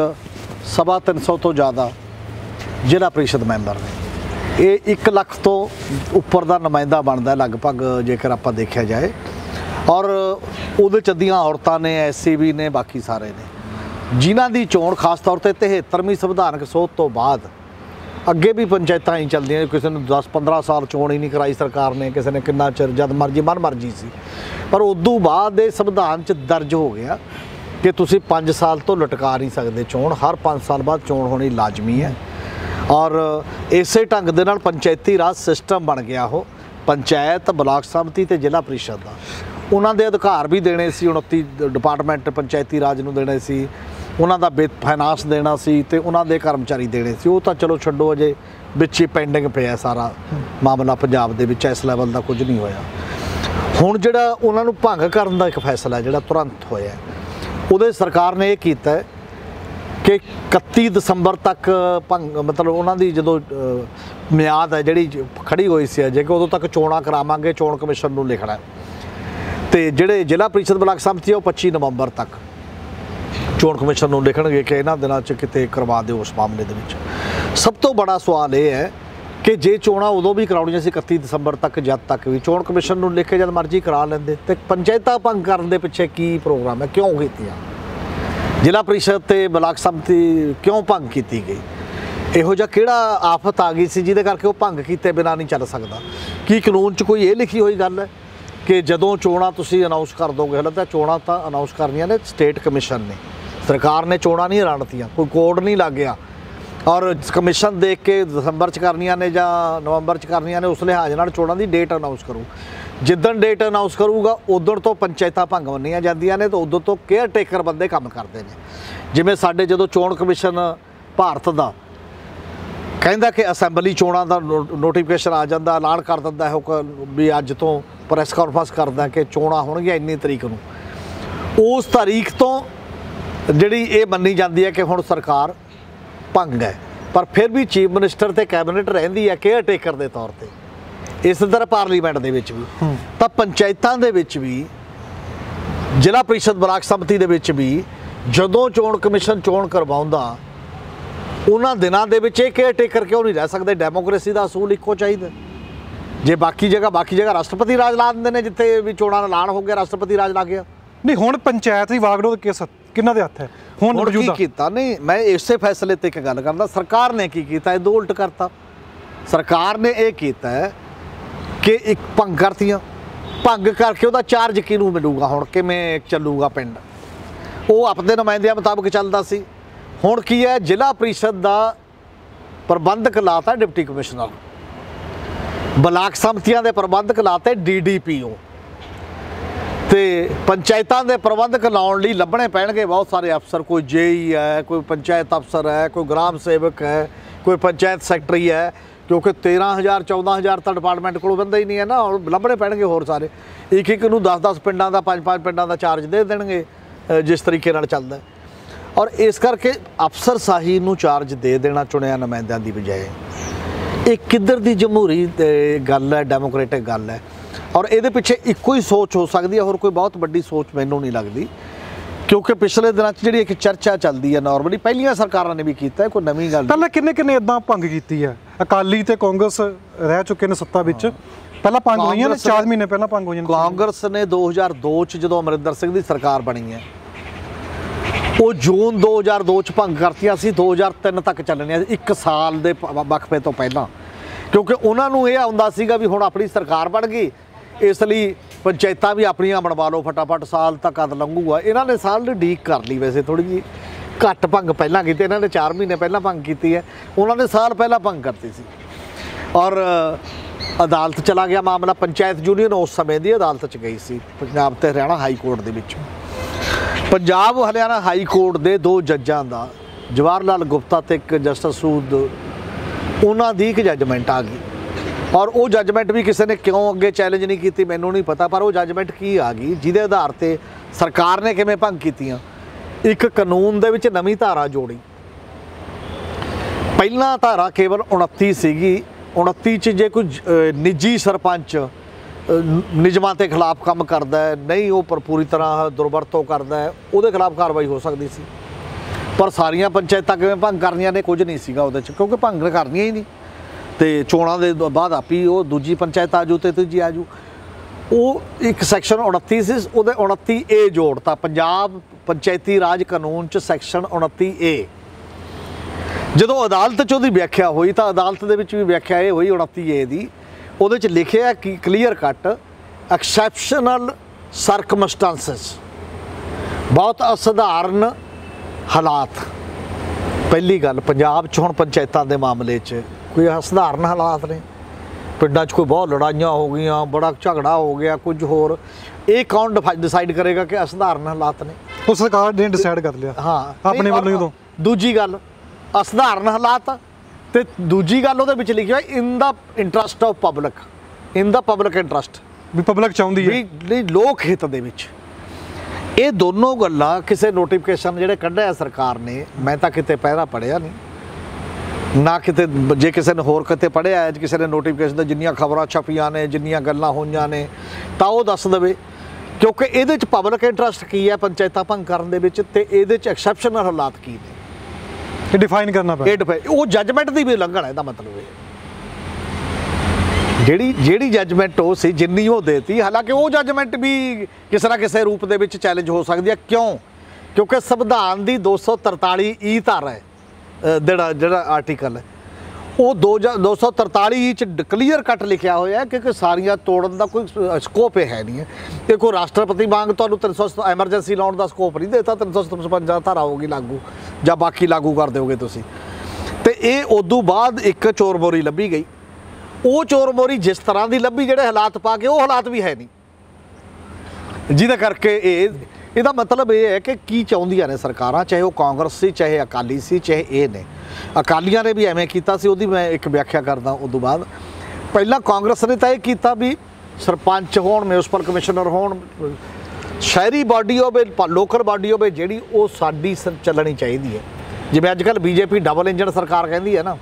350 ਤੋਂ ਜ਼ਿਆਦਾ ਜ਼ਿਲ੍ਹਾ ਪ੍ਰੀਸ਼ਦ ਮੈਂਬਰ ਨੇ। ਇਹ 1 ਲੱਖ ਤੋਂ ਉੱਪਰ ਦਾ ਨੁਮਾਇੰਦਾ ਬਣਦਾ ਲਗਭਗ ਜੇਕਰ ਆਪਾਂ ਦੇਖਿਆ ਜਾਏ, ਔਰ ਉਹਦੇ 'ਚ ਅੱਧੀਆਂ ਔਰਤਾਂ ਨੇ, SC ਨੇ, ਬਾਕੀ ਸਾਰੇ ਨੇ, ਜਿਨ੍ਹਾਂ ਦੀ ਚੋਣ ਖਾਸ ਤੌਰ ਤੇ 73ਵੀਂ ਸੰਵਿਧਾਨਕ ਸੋਧ ਤੋਂ ਬਾਅਦ ਅੱਗੇ ਵੀ ਪੰਚਾਇਤਾਂ ਹੀ ਚੱਲਦੀਆਂ। ਕਿਸੇ ਨੂੰ 10-15 ਸਾਲ ਚੋਣ ਹੀ ਨਹੀਂ ਕਰਾਈ ਸਰਕਾਰ ਨੇ, ਕਿਸੇ ਨੇ ਕਿੰਨਾ ਚਿਰ, ਜਦ ਮਰਜ਼ੀ ਮਨ ਮਰਜ਼ੀ ਸੀ। ਪਰ ਉਦੋਂ ਬਾਅਦ ਇਹ ਸੰਵਿਧਾਨ 'ਚ ਦਰਜ ਹੋ ਗਿਆ ਕਿ ਤੁਸੀਂ 5 ਸਾਲ ਤੋਂ ਲਟਕਾ ਨਹੀਂ ਸਕਦੇ ਚੋਣ, ਹਰ 5 ਸਾਲ ਬਾਅਦ ਚੋਣ ਹੋਣੀ ਲਾਜ਼ਮੀ ਹੈ। ਔਰ ਇਸੇ ਢੰਗ ਦੇ ਨਾਲ ਪੰਚਾਇਤੀ ਰਾਜ ਸਿਸਟਮ ਬਣ ਗਿਆ। ਉਹ ਪੰਚਾਇਤ, ਬਲਾਕ ਸੰਮਤੀ ਤੇ ਜ਼ਿਲ੍ਹਾ ਪ੍ਰੀਸ਼ਦ ਦਾ ਉਹਨਾਂ ਦੇ ਅਧਿਕਾਰ ਵੀ ਦੇਣੇ ਸੀ, 29 ਡਿਪਾਰਟਮੈਂਟ ਪੰਚਾਇਤੀ ਰਾਜ ਨੂੰ ਦੇਣੇ ਸੀ, ਉਹਨਾਂ ਦਾ ਫਾਈਨਾਂਸ ਦੇਣਾ ਸੀ, ਤੇ ਉਹਨਾਂ ਦੇ ਕਰਮਚਾਰੀ ਦੇਣੇ ਸੀ। ਉਹ ਤਾਂ ਚਲੋ ਛੱਡੋ, ਅਜੇ ਵਿੱਚ ਹੀ ਪੈਂਡਿੰਗ ਪਿਆ ਸਾਰਾ ਮਾਮਲਾ ਪੰਜਾਬ ਦੇ ਵਿੱਚ, ਇਸ ਲੈਵਲ ਦਾ ਕੁਝ ਨਹੀਂ ਹੋਇਆ। ਹੁਣ ਜਿਹੜਾ ਉਹਨਾਂ ਨੂੰ ਭੰਗ ਕਰਨ ਦਾ ਇੱਕ ਫੈਸਲਾ ਜਿਹੜਾ ਤੁਰੰਤ ਹੋਇਆ, ਉਹਦੇ ਸਰਕਾਰ ਨੇ ਇਹ ਕੀਤਾ ਕਿ 31 ਦਸੰਬਰ ਤੱਕ ਮਤਲਬ ਉਹਨਾਂ ਦੀ ਜਦੋਂ ਮਿਆਦ ਹੈ ਜਿਹੜੀ ਖੜੀ ਹੋਈ ਸੀ ਅਜੇ, ਕਿ ਉਦੋਂ ਤੱਕ ਚੋਣਾਂ ਕਰਾਵਾਂਗੇ, ਚੋਣ ਕਮਿਸ਼ਨ ਨੂੰ ਲਿਖਣਾ। ਤੇ ਜਿਹੜੇ ਜ਼ਿਲ੍ਹਾ ਪ੍ਰੀਸ਼ਦ ਬਲਾਕ ਸੰਮਤੀ ਉਹ 25 ਨਵੰਬਰ ਤੱਕ ਚੋਣ ਕਮਿਸ਼ਨ ਨੂੰ ਲਿਖਣਗੇ ਕਿ ਇਹਨਾਂ ਦਿਨਾਂ 'ਚ ਕਿਤੇ ਕਰਵਾ ਦਿਓ ਉਸ ਮਾਮਲੇ ਦੇ ਵਿੱਚ। ਸਭ ਤੋਂ ਬੜਾ ਸਵਾਲ ਇਹ ਹੈ ਕਿ ਜੇ ਚੋਣਾਂ ਉਦੋਂ ਵੀ ਕਰਾਉਣੀਆਂ ਸੀ 31 ਦਸੰਬਰ ਤੱਕ, ਜਦ ਤੱਕ ਵੀ ਚੋਣ ਕਮਿਸ਼ਨ ਨੂੰ ਲਿਖ ਕੇ ਜਦ ਮਰਜ਼ੀ ਕਰਾ ਲੈਂਦੇ, ਤੇ ਪੰਚਾਇਤਾਂ ਭੰਗ ਕਰਨ ਦੇ ਪਿੱਛੇ ਕੀ ਪ੍ਰੋਗਰਾਮ ਹੈ, ਕਿਉਂ ਕੀਤੀਆਂ? ਜ਼ਿਲ੍ਹਾ ਪ੍ਰੀਸ਼ਦ ਤੇ ਬਲਾਕ ਸੰਮਤੀ ਕਿਉਂ ਭੰਗ ਕੀਤੀ ਗਈ? ਇਹੋ ਜਿਹਾ ਕਿਹੜਾ ਆਫਤ ਆ ਗਈ ਸੀ ਜਿਹਦੇ ਕਰਕੇ ਉਹ ਭੰਗ ਕੀਤੇ ਬਿਨਾਂ ਨਹੀਂ ਚੱਲ ਸਕਦਾ? ਕੀ ਕਾਨੂੰਨ 'ਚ ਕੋਈ ਇਹ ਲਿਖੀ ਹੋਈ ਗੱਲ ਹੈ ਕਿ ਜਦੋਂ ਚੋਣਾਂ ਤੁਸੀਂ ਅਨਾਉਂਸ ਕਰ ਦੋਗੇ? ਹਾਲੇ ਤਾਂ ਚੋਣਾਂ ਤਾਂ ਅਨਾਉਂਸ ਕਰਨੀਆਂ ਨੇ ਸਟੇਟ ਕਮਿਸ਼ਨ ਨੇ, ਸਰਕਾਰ ਨੇ ਚੋਣਾਂ ਨਹੀਂ ਐਲਾਨਤੀਆਂ, ਕੋਈ ਕੋਡ ਨਹੀਂ ਲੱਗ ਗਿਆ। ਔਰ ਕਮਿਸ਼ਨ ਦੇਖ ਕੇ ਦਸੰਬਰ 'ਚ ਕਰਨੀਆਂ ਨੇ ਜਾਂ ਨਵੰਬਰ 'ਚ ਕਰਨੀਆਂ ਨੇ, ਉਸ ਲਿਹਾਜ਼ ਨਾਲ ਚੋਣਾਂ ਦੀ ਡੇਟ ਅਨਾਉਂਸ ਕਰੂ। ਜਿੱਦਣ ਡੇਟ ਅਨਾਉਂਸ ਕਰੂਗਾ ਉਦੋਂ ਤੋਂ ਪੰਚਾਇਤਾਂ ਭੰਗ ਮੰਨੀਆਂ ਜਾਂਦੀਆਂ ਨੇ, ਤੇ ਉਦੋਂ ਤੋਂ ਕੇਅਰ ਟੇਕਰ ਬੰਦੇ ਕੰਮ ਕਰਦੇ ਨੇ। ਜਿਵੇਂ ਸਾਡੇ ਜਦੋਂ ਚੋਣ ਕਮਿਸ਼ਨ ਭਾਰਤ ਦਾ ਕਹਿੰਦਾ ਕਿ ਅਸੈਂਬਲੀ ਚੋਣਾਂ ਦਾ ਨੋਟੀਫਿਕੇਸ਼ਨ ਆ ਜਾਂਦਾ, ਐਲਾਨ ਕਰ ਦਿੰਦਾ ਹੈ ਵੀ ਅੱਜ ਤੋਂ ਪ੍ਰੈਸ ਕਾਨਫਰੰਸ ਕਰਦਾ ਕਿ ਚੋਣਾਂ ਹੋਣਗੀਆਂ ਇੰਨੀ ਤਰੀਕ ਨੂੰ, ਉਸ ਤਾਰੀਖ ਤੋਂ ਜਿਹੜੀ ਇਹ ਮੰਨੀ ਜਾਂਦੀ ਹੈ ਕਿ ਹੁਣ ਸਰਕਾਰ ਭੰਗ ਹੈ। ਪਰ ਫਿਰ ਵੀ ਚੀਫ ਮਿਨਿਸਟਰ ਤੇ ਕੈਬਨਿਟ ਰਹਿੰਦੀ ਹੈ ਕੇਅਰ ਟੇਕਰ ਦੇ ਤੌਰ ਤੇ। ਇਸ ਤਰ੍ਹਾਂ ਪਾਰਲੀਮੈਂਟ ਦੇ ਵਿੱਚ ਵੀ, ਤਾਂ ਪੰਚਾਇਤਾਂ ਦੇ ਵਿੱਚ ਵੀ, ਜ਼ਿਲ੍ਹਾ ਪ੍ਰੀਸ਼ਦ ਬਲਾਕ ਸੰਮਤੀ ਦੇ ਵਿੱਚ ਵੀ ਜਦੋਂ ਚੋਣ ਕਮਿਸ਼ਨ ਚੋਣ ਕਰਵਾਉਂਦਾ, ਉਹਨਾਂ ਦਿਨਾਂ ਦੇ ਵਿੱਚ ਇਹ ਕੇਅਰ ਟੇਕਰ ਕਿਉਂ ਨਹੀਂ ਰਹਿ ਸਕਦੇ? ਡੈਮੋਕ੍ਰੇਸੀ ਦਾ ਅਸੂਲ ਇੱਕੋ ਚਾਹੀਦਾ। ਜੇ ਬਾਕੀ ਜਗ੍ਹਾ ਰਾਸ਼ਟਰਪਤੀ ਰਾਜ ਲਾ ਦਿੰਦੇ ਨੇ, ਜਿੱਥੇ ਵੀ ਚੋਣਾਂ ਦਾ ਐਲਾਨ ਹੋ ਗਿਆ ਰਾਸ਼ਟਰਪਤੀ ਰਾਜ ਲੱਗ ਗਿਆ। ਨਹੀਂ, ਹੁਣ ਪੰਚਾਇਤ ਦੀ ਵਾਗਡੋਰ ਕੇਸ ਕਿਹਨਾਂ ਦੇ ਹੱਥ ਹੈ? ਹੁਣ ਕੀ ਕੀਤਾ? ਨਹੀਂ, ਮੈਂ ਇਸੇ ਫੈਸਲੇ ਤੇ ਇੱਕ ਗੱਲ ਕਰਦਾ, ਸਰਕਾਰ ਨੇ ਕੀ ਕੀਤਾ? ਇਹ ਦੋ ਉਲਟ ਕਰਤਾ। ਸਰਕਾਰ ਨੇ ਇਹ ਕੀਤਾ ਹੈ ਕਿ ਇੱਕ ਭੰਗ ਕਰਤੀਆਂ, ਭੰਗ ਕਰਕੇ ਉਹਦਾ ਚਾਰਜ ਕਿਹਨੂੰ ਮਿਲੂਗਾ? ਹੁਣ ਕਿਵੇਂ ਚੱਲੂਗਾ ਪਿੰਡ? ਉਹ ਆਪਣੇ ਨੁਮਾਇੰਦਿਆਂ ਮੁਤਾਬਕ ਚੱਲਦਾ ਸੀ। ਹੁਣ ਕੀ ਹੈ, ਜ਼ਿਲ੍ਹਾ ਪ੍ਰੀਸ਼ਦ ਦਾ ਪ੍ਰਬੰਧਕ ਲਾਤਾ ਡਿਪਟੀ ਕਮਿਸ਼ਨਰ, ਬਲਾਕ ਸੰਮਤੀਆਂ ਦੇ ਪ੍ਰਬੰਧਕ ਲਾਤੇ DDPO, ਤੇ ਪੰਚਾਇਤਾਂ ਦੇ ਪ੍ਰਬੰਧਕ ਲਾਉਣ ਲਈ ਲੱਭਣੇ ਪੈਣਗੇ ਬਹੁਤ ਸਾਰੇ ਅਫਸਰ। ਕੋਈ JE ਹੈ, ਕੋਈ ਪੰਚਾਇਤ ਅਫਸਰ ਹੈ, ਕੋਈ ਗ੍ਰਾਮ ਸੇਵਕ ਹੈ, ਕੋਈ ਪੰਚਾਇਤ ਸੈਕਟਰੀ ਹੈ, ਕਿਉਂਕਿ 13,000 14,000 ਤਾਂ ਡਿਪਾਰਟਮੈਂਟ ਕੋਲ ਬੰਦਾ ਹੀ ਨਹੀਂ ਹੈ ਨਾ। ਹੁਣ ਲੱਭਣੇ ਪੈਣਗੇ ਹੋਰ ਸਾਰੇ, ਇੱਕ ਨੂੰ 10-10 ਪਿੰਡਾਂ ਦਾ 5-5 ਪਿੰਡਾਂ ਦਾ ਚਾਰਜ ਦੇ ਦੇਣਗੇ ਜਿਸ ਤਰੀਕੇ ਨਾਲ ਚੱਲਦਾ। ਔਰ ਇਸ ਕਰਕੇ ਅਫਸਰ ਸਾਹੀ ਨੂੰ ਚਾਰਜ ਦੇ ਦੇਣਾ ਚੁਣਿਆ ਨੁਮਾਇੰਦਿਆਂ ਦੀ ਬਜਾਏ, ਇਹ ਕਿੱਧਰ ਦੀ ਜਮਹੂਰੀ ਗੱਲ ਹੈ, ਡੈਮੋਕ੍ਰੇਟਿਕ ਗੱਲ ਹੈ। ਔਰ ਇਹਦੇ ਪਿੱਛੇ ਇੱਕੋ ਹੀ ਸੋਚ ਹੋ ਸਕਦੀ ਹੈ, ਹੋਰ ਕੋਈ ਬਹੁਤ ਵੱਡੀ ਸੋਚ ਮੈਨੂੰ ਨਹੀਂ ਲੱਗਦੀ। ਕਿਉਂਕਿ ਪਿਛਲੇ ਦਿਨਾਂ 'ਚ ਜਿਹੜੀ ਇੱਕ ਚਰਚਾ ਚੱਲਦੀ ਹੈ, ਨਾਰਮਲੀ ਪਹਿਲੀਆਂ ਸਰਕਾਰਾਂ ਨੇ ਵੀ ਕੀਤਾ, ਕੋਈ ਨਵੀਂ ਗੱਲ। ਪਹਿਲਾਂ ਕਿੰਨੇ ਇੱਦਾਂ ਭੰਗ ਕੀਤੀ ਹੈ? ਅਕਾਲੀ ਤੇ ਕਾਂਗਰਸ ਰਹਿ ਚੁੱਕੇ ਨੇ ਸੱਤਾ ਵਿੱਚ। ਪਹਿਲਾਂ ਭੰਗ ਹੋਈਆਂ ਨੇ, 4 ਮਹੀਨੇ ਪਹਿਲਾਂ ਭੰਗ ਹੋਈਆਂ। ਕਾਂਗਰਸ ਨੇ 2002 'ਚ ਜਦੋਂ ਅਮਰਿੰਦਰ ਸਿੰਘ ਦੀ ਸਰਕਾਰ ਬਣੀ ਹੈ, ਉਹ ਜੂਨ 2002 'ਚ ਭੰਗ ਕਰਤੀਆਂ ਸੀ, 2003 ਤੱਕ ਚੱਲਣੀਆਂ ਸੀ, 1 ਸਾਲ ਦੇ ਵਕਫੇ ਤੋਂ ਪਹਿਲਾਂ। ਕਿਉਂਕਿ ਉਹਨਾਂ ਨੂੰ ਇਹ ਆਉਂਦਾ ਸੀਗਾ ਵੀ ਹੁਣ ਆਪਣੀ ਸਰਕਾਰ ਬਣ ਗਈ, ਇਸ ਲਈ ਪੰਚਾਇਤਾਂ ਵੀ ਆਪਣੀਆਂ ਬਣਵਾ ਲਓ ਫਟਾਫਟ, ਸਾਲ ਤੱਕ ਕਦ ਲੰਘੂਗਾ। ਇਹਨਾਂ ਨੇ ਸਾਲ ਦੀ ਡੀਕ ਕਰ ਲਈ, ਵੈਸੇ ਥੋੜ੍ਹੀ ਜਿਹੀ ਘੱਟ ਭੰਗ ਪਹਿਲਾਂ ਕੀਤੀ। ਇਹਨਾਂ ਨੇ 4 ਮਹੀਨੇ ਪਹਿਲਾਂ ਭੰਗ ਕੀਤੀ ਹੈ, ਉਹਨਾਂ ਨੇ ਸਾਲ ਪਹਿਲਾਂ ਭੰਗ ਕਰਤੀ ਸੀ। ਔਰ ਅਦਾਲਤ ਚਲਾ ਗਿਆ ਮਾਮਲਾ, ਪੰਚਾਇਤ ਯੂਨੀਅਨ ਉਸ ਸਮੇਂ ਦੀ ਅਦਾਲਤ 'ਚ ਗਈ ਸੀ, ਪੰਜਾਬ ਤੇ ਹਰਿਆਣਾ ਹਾਈ ਕੋਰਟ ਦੇ ਵਿੱਚ। ਪੰਜਾਬ ਹਰਿਆਣਾ ਹਾਈ ਕੋਰਟ ਦੇ 2 ਜੱਜਾਂ ਦਾ जवाहर लाल गुप्ता ते एक जस्टिस सूद उन्हां दी एक जजमेंट आ गई और वो जजमेंट भी किसी ने क्यों अगे चैलेंज नहीं की मैनू नहीं पता, पर वो जजमेंट की आ गई जिहदे आधार ते सरकार ने किवें भंग कीतियां। एक कानून दे विच नवीं धारा जोड़ी। पहला धारा केवल 29 सीगी, 29 च जे कोई निजी सरपंच निजमां के खिलाफ काम करता है, नहीं वो पर पूरी तरह दुरवरतों करता है, वो खिलाफ कार्रवाई हो सकती सी। पर सारिया पंचायतां किवें भंग करनियां ने कुछ नहीं सीगा उहदे च, क्योंकि भंग करनियां ही नहीं। तो चोणां दे बाद आपी वो दूजी पंचायत आजू तो तीजी आजू। वो एक सैक्शन 29 से उहदे 29A जोड़ता पंजाब पंचायती राज कानून च सैक्शन 29A। जदों अदालत च उहदी व्याख्या हुई तो अदालत दे विच भी व्याख्या ये हुई 29A दी, ਉਹਦੇ ਚ लिखिया कि क्लीयर कट एक्सैप्शनल सरकमस्टांसिस, बहुत असाधारण हालात। पहली गल पंजाब च हुण पंचायतां दे मामले च कोई असाधारण हालात ने, पिंडां च कोई बहुत लड़ाइयां हो गई, बड़ा झगड़ा हो गया, कुछ होर, ये कौन डिसाइड करेगा कि असाधारण हालात ने? वो सरकार ने डिसाइड कर लिया। हाँ अपने वालों तो दूजी गल असाधारण हालात ਤੇ ਦੂਜੀ ਗੱਲ ਉਹਦੇ ਵਿੱਚ ਲਿਖਿਆ in the interest of public, in the public interest, ਵੀ ਪਬਲਿਕ ਚਾਹੁੰਦੀ ਹੈ ਵੀ ਲੋਕ ਹਿੱਤ ਦੇ ਵਿੱਚ। ਇਹ ਦੋਨੋਂ ਗੱਲਾਂ ਕਿਸੇ ਨੋਟੀਫਿਕੇਸ਼ਨ ਜਿਹੜੇ ਕੱਢਿਆ ਸਰਕਾਰ ਨੇ, ਮੈਂ ਤਾਂ ਕਿਤੇ ਪਹਿਰਾ ਪੜਿਆ ਨਹੀਂ ਨਾ ਕਿਤੇ, ਜੇ ਕਿਸੇ ਨੇ ਹੋਰ ਕਿਤੇ ਪੜਿਆ ਕਿਸੇ ਨੇ ਨੋਟੀਫਿਕੇਸ਼ਨ ਦੇ ਜਿੰਨੀਆਂ ਖਬਰਾਂ ਛਪੀਆਂ ਨੇ, ਜਿੰਨੀਆਂ ਗੱਲਾਂ ਹੋਈਆਂ ਨੇ, ਤਾਂ ਉਹ ਦੱਸ ਦੇਵੇ। ਕਿਉਂਕਿ ਇਹਦੇ 'ਚ ਪਬਲਿਕ ਇੰਟਰਸਟ ਕੀ ਹੈ ਪੰਚਾਇਤਾਂ ਭੰਗ ਕਰਨ ਦੇ ਵਿੱਚ, ਤੇ ਇਹਦੇ 'ਚ ਐਕਸੈਪਸ਼ਨਲ ਹਾਲਾਤ ਕੀ ਨੇ, ਇਹ ਡਿਫਾਈਨ ਕਰਨਾ ਪੈਂਦਾ। ਉਹ ਜੱਜਮੈਂਟ ਦੀ ਵੀ ਉਲੰਘਣ ਹੈ, ਇਹਦਾ ਮਤਲਬ ਇਹ ਜਿਹੜੀ ਜੱਜਮੈਂਟ ਉਹ ਸੀ ਜਿੰਨੀ ਉਹ ਦੇਤੀ, ਹਾਲਾਂਕਿ ਉਹ ਜੱਜਮੈਂਟ ਵੀ ਕਿਸੇ ਨਾ ਕਿਸੇ ਰੂਪ ਦੇ ਵਿੱਚ ਚੈਲੰਜ ਹੋ ਸਕਦੀ ਹੈ। ਕਿਉਂ? ਕਿਉਂਕਿ ਸੰਵਿਧਾਨ ਦੀ 243 ਧਾਰਾ ਹੈ, ਜਿਹੜਾ ਆਰਟੀਕਲ ਹੈ ਉਹ 243 ਚ ਕਲੀਅਰ ਕੱਟ ਲਿਖਿਆ ਹੋਇਆ ਕਿ ਸਾਰੀਆਂ ਤੋੜਨ ਦਾ ਕੋਈ ਸਕੋਪ ਹੈ ਨਹੀਂ ਹੈ। ਇਹ ਕੋਈ ਰਾਸ਼ਟਰਪਤੀ ਵਾਂਗ ਤੁਹਾਨੂੰ 300 ਐਮਰਜੈਂਸੀ ਲਾਉਣ ਦਾ ਸਕੋਪ ਨਹੀਂ ਦੇਤਾ, 355 ਧਾਰਾ ਹੋਗੀ ਲਾਗੂ ਜਾਂ ਬਾਕੀ ਲਾਗੂ ਕਰ ਦਿਓਗੇ ਤੁਸੀਂ। ਤੇ ਇਹ ਉਦੋਂ ਬਾਅਦ ਇੱਕ ਚੋਰ ਮੋਰੀ ਲੱਭੀ ਗਈ। ਉਹ ਚੋਰ ਮੋਰੀ ਜਿਸ ਤਰ੍ਹਾਂ ਦੀ ਲੱਭੀ, ਜਿਹੜੇ ਹਾਲਾਤ ਪਾ ਕੇ ਉਹ ਹਾਲਾਤ ਵੀ ਹੈ ਨਹੀਂ, ਜਿਹਦੇ ਕਰਕੇ ਇਹਦਾ ਮਤਲਬ ਇਹ ਹੈ ਕਿ ਕੀ ਚਾਹੁੰਦੀਆਂ ਨੇ ਸਰਕਾਰਾਂ, ਚਾਹੇ ਉਹ ਕਾਂਗਰਸ ਸੀ, ਚਾਹੇ ਅਕਾਲੀ ਸੀ, ਚਾਹੇ ਇਹ ਨੇ। ਅਕਾਲੀਆਂ ਨੇ ਵੀ ਐਵੇਂ ਕੀਤਾ ਸੀ, ਉਹਦੀ ਮੈਂ ਇੱਕ ਵਿਆਖਿਆ ਕਰਦਾ। ਉਦੋਂ ਬਾਅਦ ਪਹਿਲਾਂ ਕਾਂਗਰਸ ਨੇ ਤਾਂ ਇਹ ਕੀਤਾ ਵੀ ਸਰਪੰਚ ਹੋਣ, ਮਿਊਨਿਸਪਲ ਕਮਿਸ਼ਨਰ ਹੋਣ, ਸ਼ਹਿਰੀ ਬਾਡੀ ਹੋਵੇ, ਲੋਕਲ ਬਾਡੀ ਹੋਵੇ, ਜਿਹੜੀ ਉਹ ਸਾਡੀ ਚੱਲਣੀ ਚਾਹੀਦੀ ਹੈ। ਜਿਵੇਂ ਅੱਜ ਕੱਲ੍ਹ ਬੀਜੇਪੀ ਡਬਲ ਇੰਜਨ ਸਰਕਾਰ ਕਹਿੰਦੀ ਹੈ ਨਾ,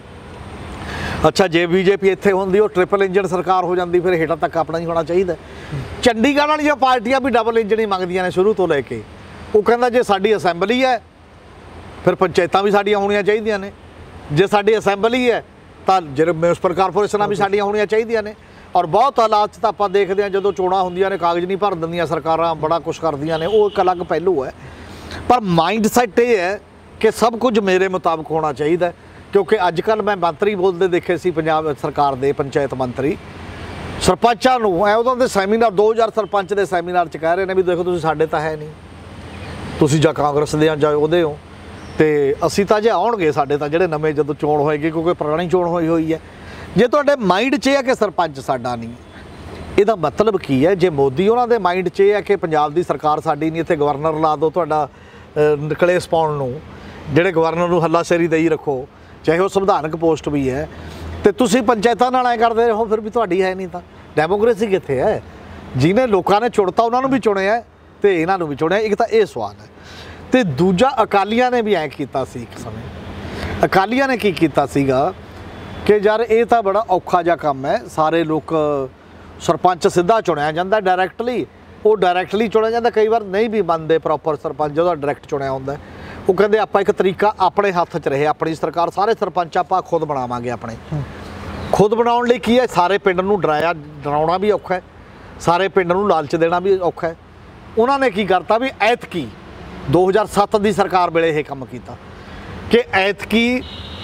ਅੱਛਾ ਜੇ ਬੀਜੇਪੀ ਇੱਥੇ ਹੁੰਦੀ ਉਹ ਟ੍ਰਿਪਲ ਇੰਜਨ ਸਰਕਾਰ ਹੋ ਜਾਂਦੀ, ਫਿਰ ਹੇਠਾਂ ਤੱਕ ਆਪਣਾ ਹੀ ਹੋਣਾ ਚਾਹੀਦਾ। ਚੰਡੀਗੜ੍ਹ ਵਾਲੀਆਂ ਪਾਰਟੀਆਂ ਵੀ ਡਬਲ ਇੰਜਨ ਹੀ ਮੰਗਦੀਆਂ ਨੇ ਸ਼ੁਰੂ ਤੋਂ ਲੈ ਕੇ। ਉਹ ਕਹਿੰਦਾ ਜੇ ਸਾਡੀ ਅਸੈਂਬਲੀ ਹੈ ਫਿਰ ਪੰਚਾਇਤਾਂ ਵੀ ਸਾਡੀਆਂ ਹੋਣੀਆਂ ਚਾਹੀਦੀਆਂ ਨੇ, ਜੇ ਸਾਡੀ ਅਸੈਂਬਲੀ ਹੈ ਤਾਂ ਜਿਹੜੇ ਮਿਊਨਿਸਪਲ ਕਾਰਪੋਰੇਸ਼ਨਾਂ ਵੀ ਸਾਡੀਆਂ ਹੋਣੀਆਂ ਚਾਹੀਦੀਆਂ ਨੇ। ਔਰ ਬਹੁਤ ਹਾਲਾਤ 'ਚ ਤਾਂ ਆਪਾਂ ਦੇਖਦੇ ਹਾਂ ਜਦੋਂ ਚੋਣਾਂ ਹੁੰਦੀਆਂ ਨੇ ਕਾਗਜ਼ ਨਹੀਂ ਭਰ ਦਿੰਦੀਆਂ ਸਰਕਾਰਾਂ, ਬੜਾ ਕੁਛ ਕਰਦੀਆਂ ਨੇ, ਉਹ ਇੱਕ ਅਲੱਗ ਪਹਿਲੂ ਹੈ। ਪਰ ਮਾਈਂਡ ਸੈੱਟ ਇਹ ਹੈ ਕਿ ਸਭ ਕੁਝ ਮੇਰੇ ਮੁਤਾਬਕ ਹੋਣਾ ਚਾਹੀਦਾ। ਕਿਉਂਕਿ ਅੱਜ ਕੱਲ੍ਹ ਮੈਂ ਮੰਤਰੀ ਬੋਲਦੇ ਦੇਖੇ ਸੀ ਪੰਜਾਬ ਸਰਕਾਰ ਦੇ, ਪੰਚਾਇਤ ਮੰਤਰੀ ਸਰਪੰਚਾਂ ਨੂੰ ਐ ਉਹਨਾਂ ਦੇ ਸੈਮੀਨਾਰ 2000 ਸਰਪੰਚ ਦੇ ਸੈਮੀਨਾਰ 'ਚ ਕਹਿ ਰਹੇ ਨੇ ਵੀ ਦੇਖੋ ਤੁਸੀਂ ਸਾਡੇ ਤਾਂ ਹੈ ਨਹੀਂ, ਤੁਸੀਂ ਜਾਂ ਕਾਂਗਰਸ ਦੇ ਜਾਂ ਉਹਦੇ ਹੋ, ਤੇ ਅਸੀਂ ਤਾਂ ਜੇ ਆਉਣਗੇ ਸਾਡੇ ਤਾਂ ਜਿਹੜੇ ਨਵੇਂ ਜਦੋਂ ਚੋਣ ਹੋਏਗੀ, ਕਿਉਂਕਿ ਪੁਰਾਣੀ ਚੋਣ ਹੋਈ ਹੈ। ਜੇ ਤੁਹਾਡੇ ਮਾਈਂਡ 'ਚ ਇਹ ਹੈ ਕਿ ਸਰਪੰਚ ਸਾਡਾ ਨਹੀਂ, ਇਹਦਾ ਮਤਲਬ ਕੀ ਹੈ? ਜੇ ਮੋਦੀ ਉਹਨਾਂ ਦੇ ਮਾਈਂਡ 'ਚ ਇਹ ਹੈ ਕਿ ਪੰਜਾਬ ਦੀ ਸਰਕਾਰ ਸਾਡੀ ਨਹੀਂ, ਇੱਥੇ ਗਵਰਨਰ ਲਾ ਦਿਓ ਤੁਹਾਡਾ ਕਲੇਸ਼ ਪਾਉਣ ਨੂੰ, ਜਿਹੜੇ ਗਵਰਨਰ ਨੂੰ ਹੱਲਾਸ਼ੇਰੀ ਦੇਈ ਰੱਖੋ, ਚਾਹੇ ਉਹ ਸੰਵਿਧਾਨਕ ਪੋਸਟ ਵੀ ਹੈ, ਤੇ ਤੁਸੀਂ ਪੰਚਾਇਤਾਂ ਨਾਲ ਐਂ ਕਰਦੇ ਰਹੋ, ਫਿਰ ਵੀ ਤੁਹਾਡੀ ਹੈ ਨਹੀਂ, ਤਾਂ ਡੈਮੋਕ੍ਰੇਸੀ ਕਿੱਥੇ ਹੈ? ਜਿਹਨੇ ਲੋਕਾਂ ਨੇ ਚੁਣਤਾ ਉਹਨਾਂ ਨੂੰ ਵੀ ਚੁਣਿਆ ਤੇ ਇਹਨਾਂ ਨੂੰ ਵੀ ਚੁਣਿਆ। ਇੱਕ ਤਾਂ ਇਹ ਸਵਾਲ ਹੈ। ਤੇ ਦੂਜਾ ਅਕਾਲੀਆਂ ਨੇ ਵੀ ਐਂ ਕੀਤਾ ਸੀ ਇੱਕ ਸਮੇਂ। ਅਕਾਲੀਆਂ ਨੇ ਕੀ ਕੀਤਾ ਸੀਗਾ ਕਿ ਯਾਰ ਇਹ ਤਾਂ ਬੜਾ ਔਖਾ ਜਿਹਾ ਕੰਮ ਹੈ, ਸਾਰੇ ਲੋਕ ਸਰਪੰਚ ਸਿੱਧਾ ਚੁਣਿਆ ਜਾਂਦਾ ਡਾਇਰੈਕਟਲੀ, ਉਹ ਡਾਇਰੈਕਟਲੀ ਚੁਣਿਆ ਜਾਂਦਾ, ਕਈ ਵਾਰ ਨਹੀਂ ਵੀ ਬਣਦੇ ਪ੍ਰੋਪਰ ਸਰਪੰਚ ਜਦੋਂ ਡਾਇਰੈਕਟ ਚੁਣਿਆ ਹੁੰਦਾ। ਉਹ ਕਹਿੰਦੇ ਆਪਾਂ ਇੱਕ ਤਰੀਕਾ ਆਪਣੇ ਹੱਥ 'ਚ ਰਹੇ, ਆਪਣੀ ਸਰਕਾਰ, ਸਾਰੇ ਸਰਪੰਚ ਆਪਾਂ ਖੁਦ ਬਣਾਵਾਂਗੇ। ਆਪਣੇ ਖੁਦ ਬਣਾਉਣ ਲਈ ਕੀ ਹੈ? ਸਾਰੇ ਪਿੰਡ ਨੂੰ ਡਰਾਉਣਾ ਵੀ ਔਖਾ ਹੈ, ਸਾਰੇ ਪਿੰਡ ਨੂੰ ਲਾਲਚ ਦੇਣਾ ਵੀ ਔਖਾ ਹੈ। ਉਹਨਾਂ ਨੇ ਕੀ ਕਰਤਾ ਵੀ ਐਤਕੀ 2007 ਦੀ ਸਰਕਾਰ ਵੇਲੇ ਇਹ ਕੰਮ ਕੀਤਾ ਕਿ ਐਤਕੀ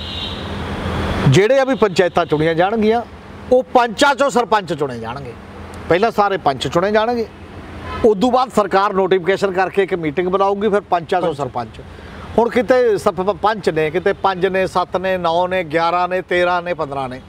ਜਿਹੜੇ ਆ ਵੀ ਪੰਚਾਇਤਾਂ ਚੁਣੀਆਂ ਜਾਣਗੀਆਂ, ਉਹ ਪੰਚਾਂ 'ਚੋਂ ਸਰਪੰਚ ਚੁਣੇ ਜਾਣਗੇ। ਪਹਿਲਾਂ ਸਾਰੇ ਪੰਚ ਚੁਣੇ ਜਾਣਗੇ, ਉਦੋਂ ਬਾਅਦ ਸਰਕਾਰ ਨੋਟੀਫਿਕੇਸ਼ਨ ਕਰਕੇ ਇੱਕ ਮੀਟਿੰਗ ਬਣਾਊਗੀ, ਫਿਰ ਪੰਚਾਂ 'ਚੋਂ ਸਰਪੰਚ। ਹੁਣ ਕਿਤੇ ਪੰਚ ਨੇ, ਕਿਤੇ 5 ਨੇ, 7 ਨੇ, 9 ਨੇ, 11 ਨੇ, 13 ਨੇ, 15 ਨੇ।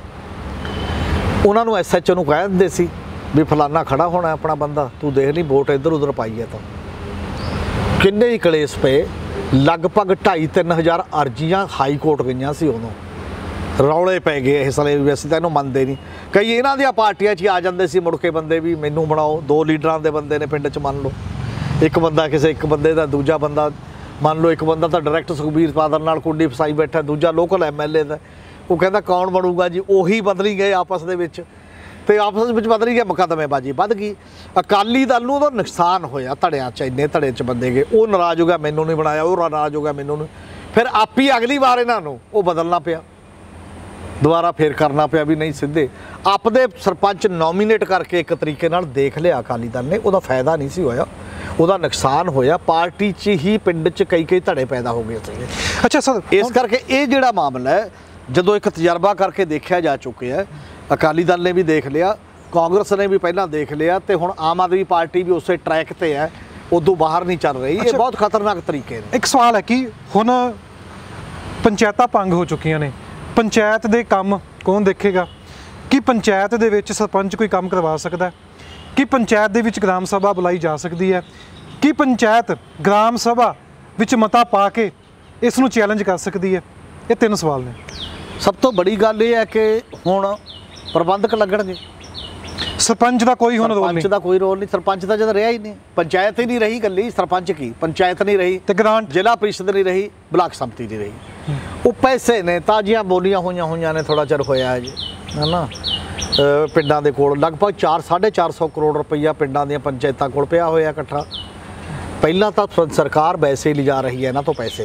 ਉਹਨਾਂ ਨੂੰ SHO ਨੂੰ ਕਹਿ ਦਿੰਦੇ ਸੀ ਵੀ ਫਲਾਨਾ ਖੜਾ ਹੋਣਾ ਆਪਣਾ ਬੰਦਾ, ਤੂੰ ਦੇਖ ਲਈ ਵੋਟ ਇੱਧਰ ਉੱਧਰ ਪਾਈ ਹੈ। ਤਾਂ ਕਿੰਨੇ ਹੀ ਕਲੇਸ਼ ਪਏ ਲਗਭਗ 2.5-3 ਹਜ਼ਾਰ ਅਰਜ਼ੀਆਂ ਹਾਈ ਕੋਰਟ ਗਈਆਂ ਸੀ ਉਦੋਂ। ਰੌਲੇ ਪੈ ਗਏ ਇਸ ਲਈ ਵੀ ਅਸੀਂ ਤਾਂ ਇਹਨੂੰ ਮੰਨਦੇ ਨਹੀਂ। ਕਈ ਇਹਨਾਂ ਦੀਆਂ ਪਾਰਟੀਆਂ 'ਚ ਹੀ ਆ ਜਾਂਦੇ ਸੀ ਮੁੜ ਕੇ ਬੰਦੇ ਵੀ ਮੈਨੂੰ ਬਣਾਓ। 2 ਲੀਡਰਾਂ ਦੇ ਬੰਦੇ ਨੇ ਪਿੰਡ 'ਚ ਮੰਨ ਲਓ, ਇੱਕ ਬੰਦਾ ਕਿਸੇ ਇੱਕ ਬੰਦੇ ਦਾ, ਦੂਜਾ ਬੰਦਾ ਮੰਨ ਲਓ ਇੱਕ ਬੰਦਾ ਤਾਂ ਡਾਇਰੈਕਟ ਸੁਖਬੀਰ ਬਾਦਲ ਨਾਲ ਕੁੰਡੀ ਫਸਾਈ ਬੈਠਾ, ਦੂਜਾ ਲੋਕਲ MLA ਦਾ। ਉਹ ਕਹਿੰਦਾ ਕੌਣ ਬਣੂਗਾ ਜੀ, ਉਹੀ ਬਦਲੀ ਗਏ ਆਪਸ ਦੇ ਵਿੱਚ, ਤੇ ਆਪਸ ਵਿੱਚ ਬਦਲੀ ਗਿਆ, ਮੁਕੱਦਮੇਬਾਜ਼ੀ ਵੱਧ ਗਈ। ਅਕਾਲੀ ਦਲ ਨੂੰ ਉਹਦਾ ਨੁਕਸਾਨ ਹੋਇਆ ਧੜਿਆਂ 'ਚ, ਇੰਨੇ ਧੜੇ 'ਚ ਬੰਦੇ ਗਏ। ਉਹ ਨਾਰਾਜ਼ ਹੋ ਗਿਆ, ਮੈਨੂੰ ਨਹੀਂ ਬਣਾਇਆ, ਉਹ ਨਾਰਾਜ਼ ਹੋ ਗਿਆ, ਮੈਨੂੰ ਨਹੀਂ। ਫਿਰ ਆਪੀ ਅਗਲੀ ਵਾਰ ਇਹਨਾਂ ਨੂੰ ਉਹ ਬਦਲਣਾ ਪਿਆ, ਦੁਬਾਰਾ ਫੇਰ ਕਰਨਾ ਪਿਆ ਵੀ ਨਹੀਂ, ਸਿੱਧੇ ਆਪਦੇ ਸਰਪੰਚ ਨੋਮੀਨੇਟ ਕਰਕੇ ਇੱਕ ਤਰੀਕੇ ਨਾਲ ਦੇਖ ਲਿਆ ਅਕਾਲੀ ਦਲ ਨੇ। ਉਹਦਾ ਫਾਇਦਾ ਨਹੀਂ ਸੀ ਹੋਇਆ, ਉਹਦਾ ਨੁਕਸਾਨ ਹੋਇਆ। ਪਾਰਟੀ 'ਚ ਹੀ ਪਿੰਡ 'ਚ ਕਈ ਧੜੇ ਪੈਦਾ ਹੋ ਗਏ ਸੀਗੇ। ਅੱਛਾ ਸਰ, ਇਸ ਕਰਕੇ ਇਹ ਜਿਹੜਾ ਮਾਮਲਾ ਹੈ, ਜਦੋਂ ਇੱਕ ਤਜਰਬਾ ਕਰਕੇ ਦੇਖਿਆ ਜਾ ਚੁੱਕਿਆ, ਅਕਾਲੀ ਦਲ ਨੇ ਵੀ ਦੇਖ ਲਿਆ, ਕਾਂਗਰਸ ਨੇ ਵੀ ਪਹਿਲਾਂ ਦੇਖ ਲਿਆ, ਤੇ ਹੁਣ ਆਮ ਆਦਮੀ ਪਾਰਟੀ ਵੀ ਉਸੇ ਟਰੈਕ ਤੇ ਹੈ, ਉਦੋਂ ਬਾਹਰ ਨਹੀਂ ਚੱਲ ਰਹੀ। ਇਹ ਬਹੁਤ ਖਤਰਨਾਕ ਤਰੀਕੇ ਨੇ। ਇੱਕ ਸਵਾਲ ਹੈ ਕਿ ਹੁਣ ਪੰਚਾਇਤਾਂ ਭੰਗ ਹੋ ਚੁੱਕੀਆਂ ਨੇ, ਪੰਚਾਇਤ ਦੇ ਕੰਮ ਕੌਣ ਦੇਖੇਗਾ? ਕਿ ਪੰਚਾਇਤ ਦੇ ਵਿੱਚ ਸਰਪੰਚ ਕੋਈ ਕੰਮ ਕਰਵਾ ਸਕਦਾ? ਕਿ ਪੰਚਾਇਤ ਦੇ ਵਿੱਚ ਗ੍ਰਾਮ ਸਭਾ ਬੁਲਾਈ ਜਾ ਸਕਦੀ ਹੈ? ਕਿ ਪੰਚਾਇਤ ਗ੍ਰਾਮ ਸਭਾ ਵਿੱਚ ਮਤਾ ਪਾ ਕੇ ਇਸ ਨੂੰ ਚੈਲੰਜ ਕਰ ਸਕਦੀ ਹੈ? ਇਹ 3 ਸਵਾਲ ਨੇ। ਸਭ ਤੋਂ ਬੜੀ ਗੱਲ ਇਹ ਹੈ ਕਿ ਹੁਣ ਪ੍ਰਬੰਧਕ ਲੱਗਣਗੇ, ਸਰਪੰਚ ਦਾ ਕੋਈ ਹੁਣ ਰੋਲ ਨਹੀਂ। ਸਰਪੰਚ ਦਾ ਕੋਈ ਰੋਲ ਨਹੀਂ, ਸਰਪੰਚ ਦਾ ਜਦ ਰਿਹਾ ਹੀ ਨਹੀਂ, ਪੰਚਾਇਤ ਹੀ ਨਹੀਂ ਰਹੀ ਇਕੱਲੀ, ਸਰਪੰਚ ਕੀ, ਪੰਚਾਇਤ ਨਹੀਂ ਰਹੀ, ਤੇ ਗ੍ਰਾਂਟ ਜ਼ਿਲ੍ਹਾ ਪ੍ਰੀਸ਼ਦ ਨਹੀਂ ਰਹੀ, ਬਲਾਕ ਸੰਮਤੀ ਨਹੀਂ ਰਹੀ। ਉਹ ਪੈਸੇ ਨੇ ਤਾਜ਼ੀਆਂ ਬੋਲੀਆਂ ਹੋਈਆਂ ਨੇ, ਥੋੜਾ ਚਿਰ ਹੋਇਆ ਹੈ ਜੀ, ਹੈ ਨਾ। ਪਿੰਡਾਂ ਦੇ ਕੋਲ ਲਗਭਗ 400-450 ਕਰੋੜ ਰੁਪਈਆ ਪਿੰਡਾਂ ਦੀਆਂ ਪੰਚਾਇਤਾਂ ਕੋਲ ਪਿਆ ਹੋਇਆ ਇਕੱਠਾ। ਪਹਿਲਾਂ ਤਾਂ ਸਰਕਾਰ ਵੈਸੇ ਹੀ ਲਿਜਾ ਰਹੀ ਹੈ ਇਹਨਾਂ ਤੋਂ ਪੈਸੇ।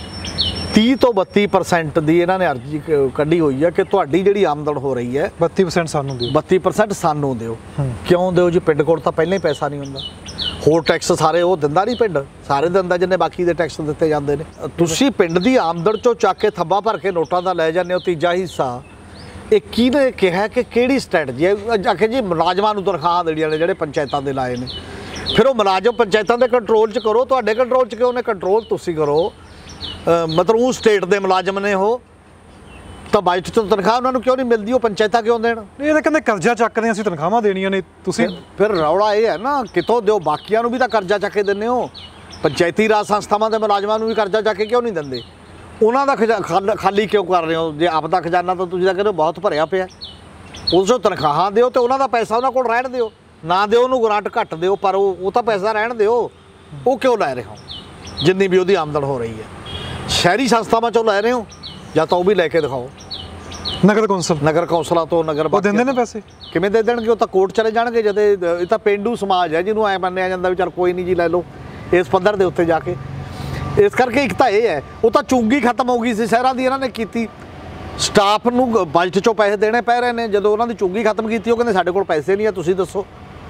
30 ਤੋਂ 32% ਦੀ ਇਹਨਾਂ ਨੇ ਅਰਜ਼ੀ ਕੱਢੀ ਹੋਈ ਹੈ ਕਿ ਤੁਹਾਡੀ ਜਿਹੜੀ ਆਮਦਨ ਹੋ ਰਹੀ ਹੈ 32% ਸਾਨੂੰ ਦਿਓ, 32% ਸਾਨੂੰ ਦਿਓ। ਕਿਉਂ ਦਿਓ ਜੀ? ਪਿੰਡ ਕੋਲ ਤਾਂ ਪਹਿਲਾਂ ਹੀ ਪੈਸਾ ਨਹੀਂ ਹੁੰਦਾ। ਹੋਰ ਟੈਕਸ ਸਾਰੇ ਉਹ ਦਿੰਦਾ ਨਹੀਂ, ਪਿੰਡ ਸਾਰੇ ਦਿੰਦਾ ਜਿੰਨੇ ਬਾਕੀ ਦੇ ਟੈਕਸ ਦਿੱਤੇ ਜਾਂਦੇ ਨੇ। ਤੁਸੀਂ ਪਿੰਡ ਦੀ ਆਮਦਨ ਚੋਂ ਚੱਕ ਕੇ ਥੱਬਾ ਭਰ ਕੇ ਨੋਟਾਂ ਦਾ ਲੈ ਜਾਂਦੇ ਹੋ ਤੀਜਾ ਹਿੱਸਾ। ਇਹ ਕਿਹਨੇ ਕਿਹਾ ਕਿ ਕਿਹੜੀ ਸਟ੍ਰੈਟਜੀ ਹੈ? ਆਖੇ ਜੀ ਮੁਲਾਜ਼ਮਾਂ ਨੂੰ ਤਨਖਾਹਾਂ ਦੇਣੀਆਂ ਨੇ ਜਿਹੜੇ ਪੰਚਾਇਤਾਂ ਦੇ ਲਾਏ ਨੇ। ਫਿਰ ਉਹ ਮੁਲਾਜ਼ਮ ਪੰਚਾਇਤਾਂ ਦੇ ਕੰਟਰੋਲ 'ਚ ਕਰੋ, ਤੁਹਾਡੇ ਕੰਟਰੋਲ 'ਚ ਕਿਉਂ ਨੇ? ਕੰਟਰੋਲ ਤੁਸੀਂ ਕਰੋ। ਮਤਲਬ ਉਹ ਸਟੇਟ ਦੇ ਮੁਲਾਜ਼ਮ ਨੇ, ਉਹ ਤਾਂ ਬਜਟ 'ਚੋਂ ਤਨਖਾਹ ਉਹਨਾਂ ਨੂੰ ਕਿਉਂ ਨਹੀਂ ਮਿਲਦੀ? ਉਹ ਪੰਚਾਇਤਾਂ ਕਿਉਂ ਦੇਣ? ਇਹ ਤਾਂ ਕਹਿੰਦੇ ਕਰਜ਼ਾ ਚੱਕਦੇ ਅਸੀਂ ਤਨਖਾਹਾਂ ਦੇਣੀਆਂ ਨੇ। ਤੁਸੀਂ ਫਿਰ ਰੌਲਾ ਇਹ ਹੈ ਨਾ, ਕਿਤੋਂ ਦਿਓ, ਬਾਕੀਆਂ ਨੂੰ ਵੀ ਤਾਂ ਕਰਜ਼ਾ ਚੱਕ ਕੇ ਦਿੰਦੇ ਹੋ। ਪੰਚਾਇਤੀ ਰਾਜ ਸੰਸਥਾਵਾਂ ਦੇ ਮੁਲਾਜ਼ਮਾਂ ਨੂੰ ਵੀ ਕਰਜ਼ਾ ਚੱਕ ਕੇ ਕਿਉਂ ਨਹੀਂ ਦਿੰਦੇ? ਉਹਨਾਂ ਦਾ ਖਾਲੀ ਕਿਉਂ ਕਰ ਰਹੇ ਹੋ? ਜੇ ਆਪਦਾ ਖਜ਼ਾਨਾ ਤਾਂ ਤੁਸੀਂ ਤਾਂ ਕਹਿੰਦੇ ਬਹੁਤ ਭਰਿਆ ਪਿਆ, ਉਸ ਤੋਂ ਤਨਖਾਹਾਂ ਦਿਓ ਤੇ ਉਹਨਾਂ ਦਾ ਪੈਸਾ ਉਹਨਾਂ ਕੋਲ ਰਹਿਣ ਦਿਓ, ਨਾ ਦਿਓ ਉਹਨੂੰ ਗ੍ਰਾਂਟ ਘੱਟ ਦਿਓ, ਪਰ ਉਹ ਤਾਂ ਪੈਸਾ ਰਹਿਣ ਦਿਓ। ਉਹ ਕਿਉਂ ਲੈ ਰਹੇ ਹੋ? ਜਿੰਨੀ ਵੀ ਉਹਦੀ ਆਮਦਨ ਹੋ ਰਹੀ ਹੈ ਸ਼ਹਿਰੀ ਸੰਸਥਾਵਾਂ 'ਚੋਂ ਲੈ ਰਹੇ ਹੋ, ਜਾਂ ਤਾਂ ਉਹ ਵੀ ਲੈ ਕੇ ਦਿਖਾਓ। ਨਗਰ ਕੌਂਸਲਾਂ ਤੋਂ, ਉਹ ਦਿੰਦੇ ਨੇ ਪੈਸੇ? ਕਿਵੇਂ ਦੇ ਦੇਣਗੇ? ਉਹ ਤਾਂ ਕੋਰਟ ਚਲੇ ਜਾਣਗੇ। ਜਦ ਇਹ ਤਾਂ ਪੇਂਡੂ ਸਮਾਜ ਹੈ ਜਿਹਨੂੰ ਐਂ ਮੰਨਿਆ ਜਾਂਦਾ ਵੀ ਚੱਲ ਕੋਈ ਨਹੀਂ ਜੀ ਲੈ ਲਓ ਇਸ ਪੱਧਰ ਦੇ ਉੱਤੇ ਜਾ ਕੇ। ਇਸ ਕਰਕੇ ਇੱਕ ਤਾਂ ਇਹ ਹੈ, ਉਹ ਤਾਂ ਚੁੰਗੀ ਖਤਮ ਹੋ ਗਈ ਸੀ ਸ਼ਹਿਰਾਂ ਦੀ, ਇਹਨਾਂ ਨੇ ਕੀਤੀ। ਸਟਾਫ ਨੂੰ ਬਜਟ 'ਚੋਂ ਪੈਸੇ ਦੇਣੇ ਪੈ ਰਹੇ ਨੇ। ਜਦੋਂ ਉਹਨਾਂ ਦੀ ਚੁੰਗੀ ਖਤਮ ਕੀਤੀ, ਉਹ ਕਹਿੰਦੇ ਸਾਡੇ ਕੋਲ ਪੈਸੇ ਨਹੀਂ ਆ, ਤੁਸੀਂ ਦੱਸੋ।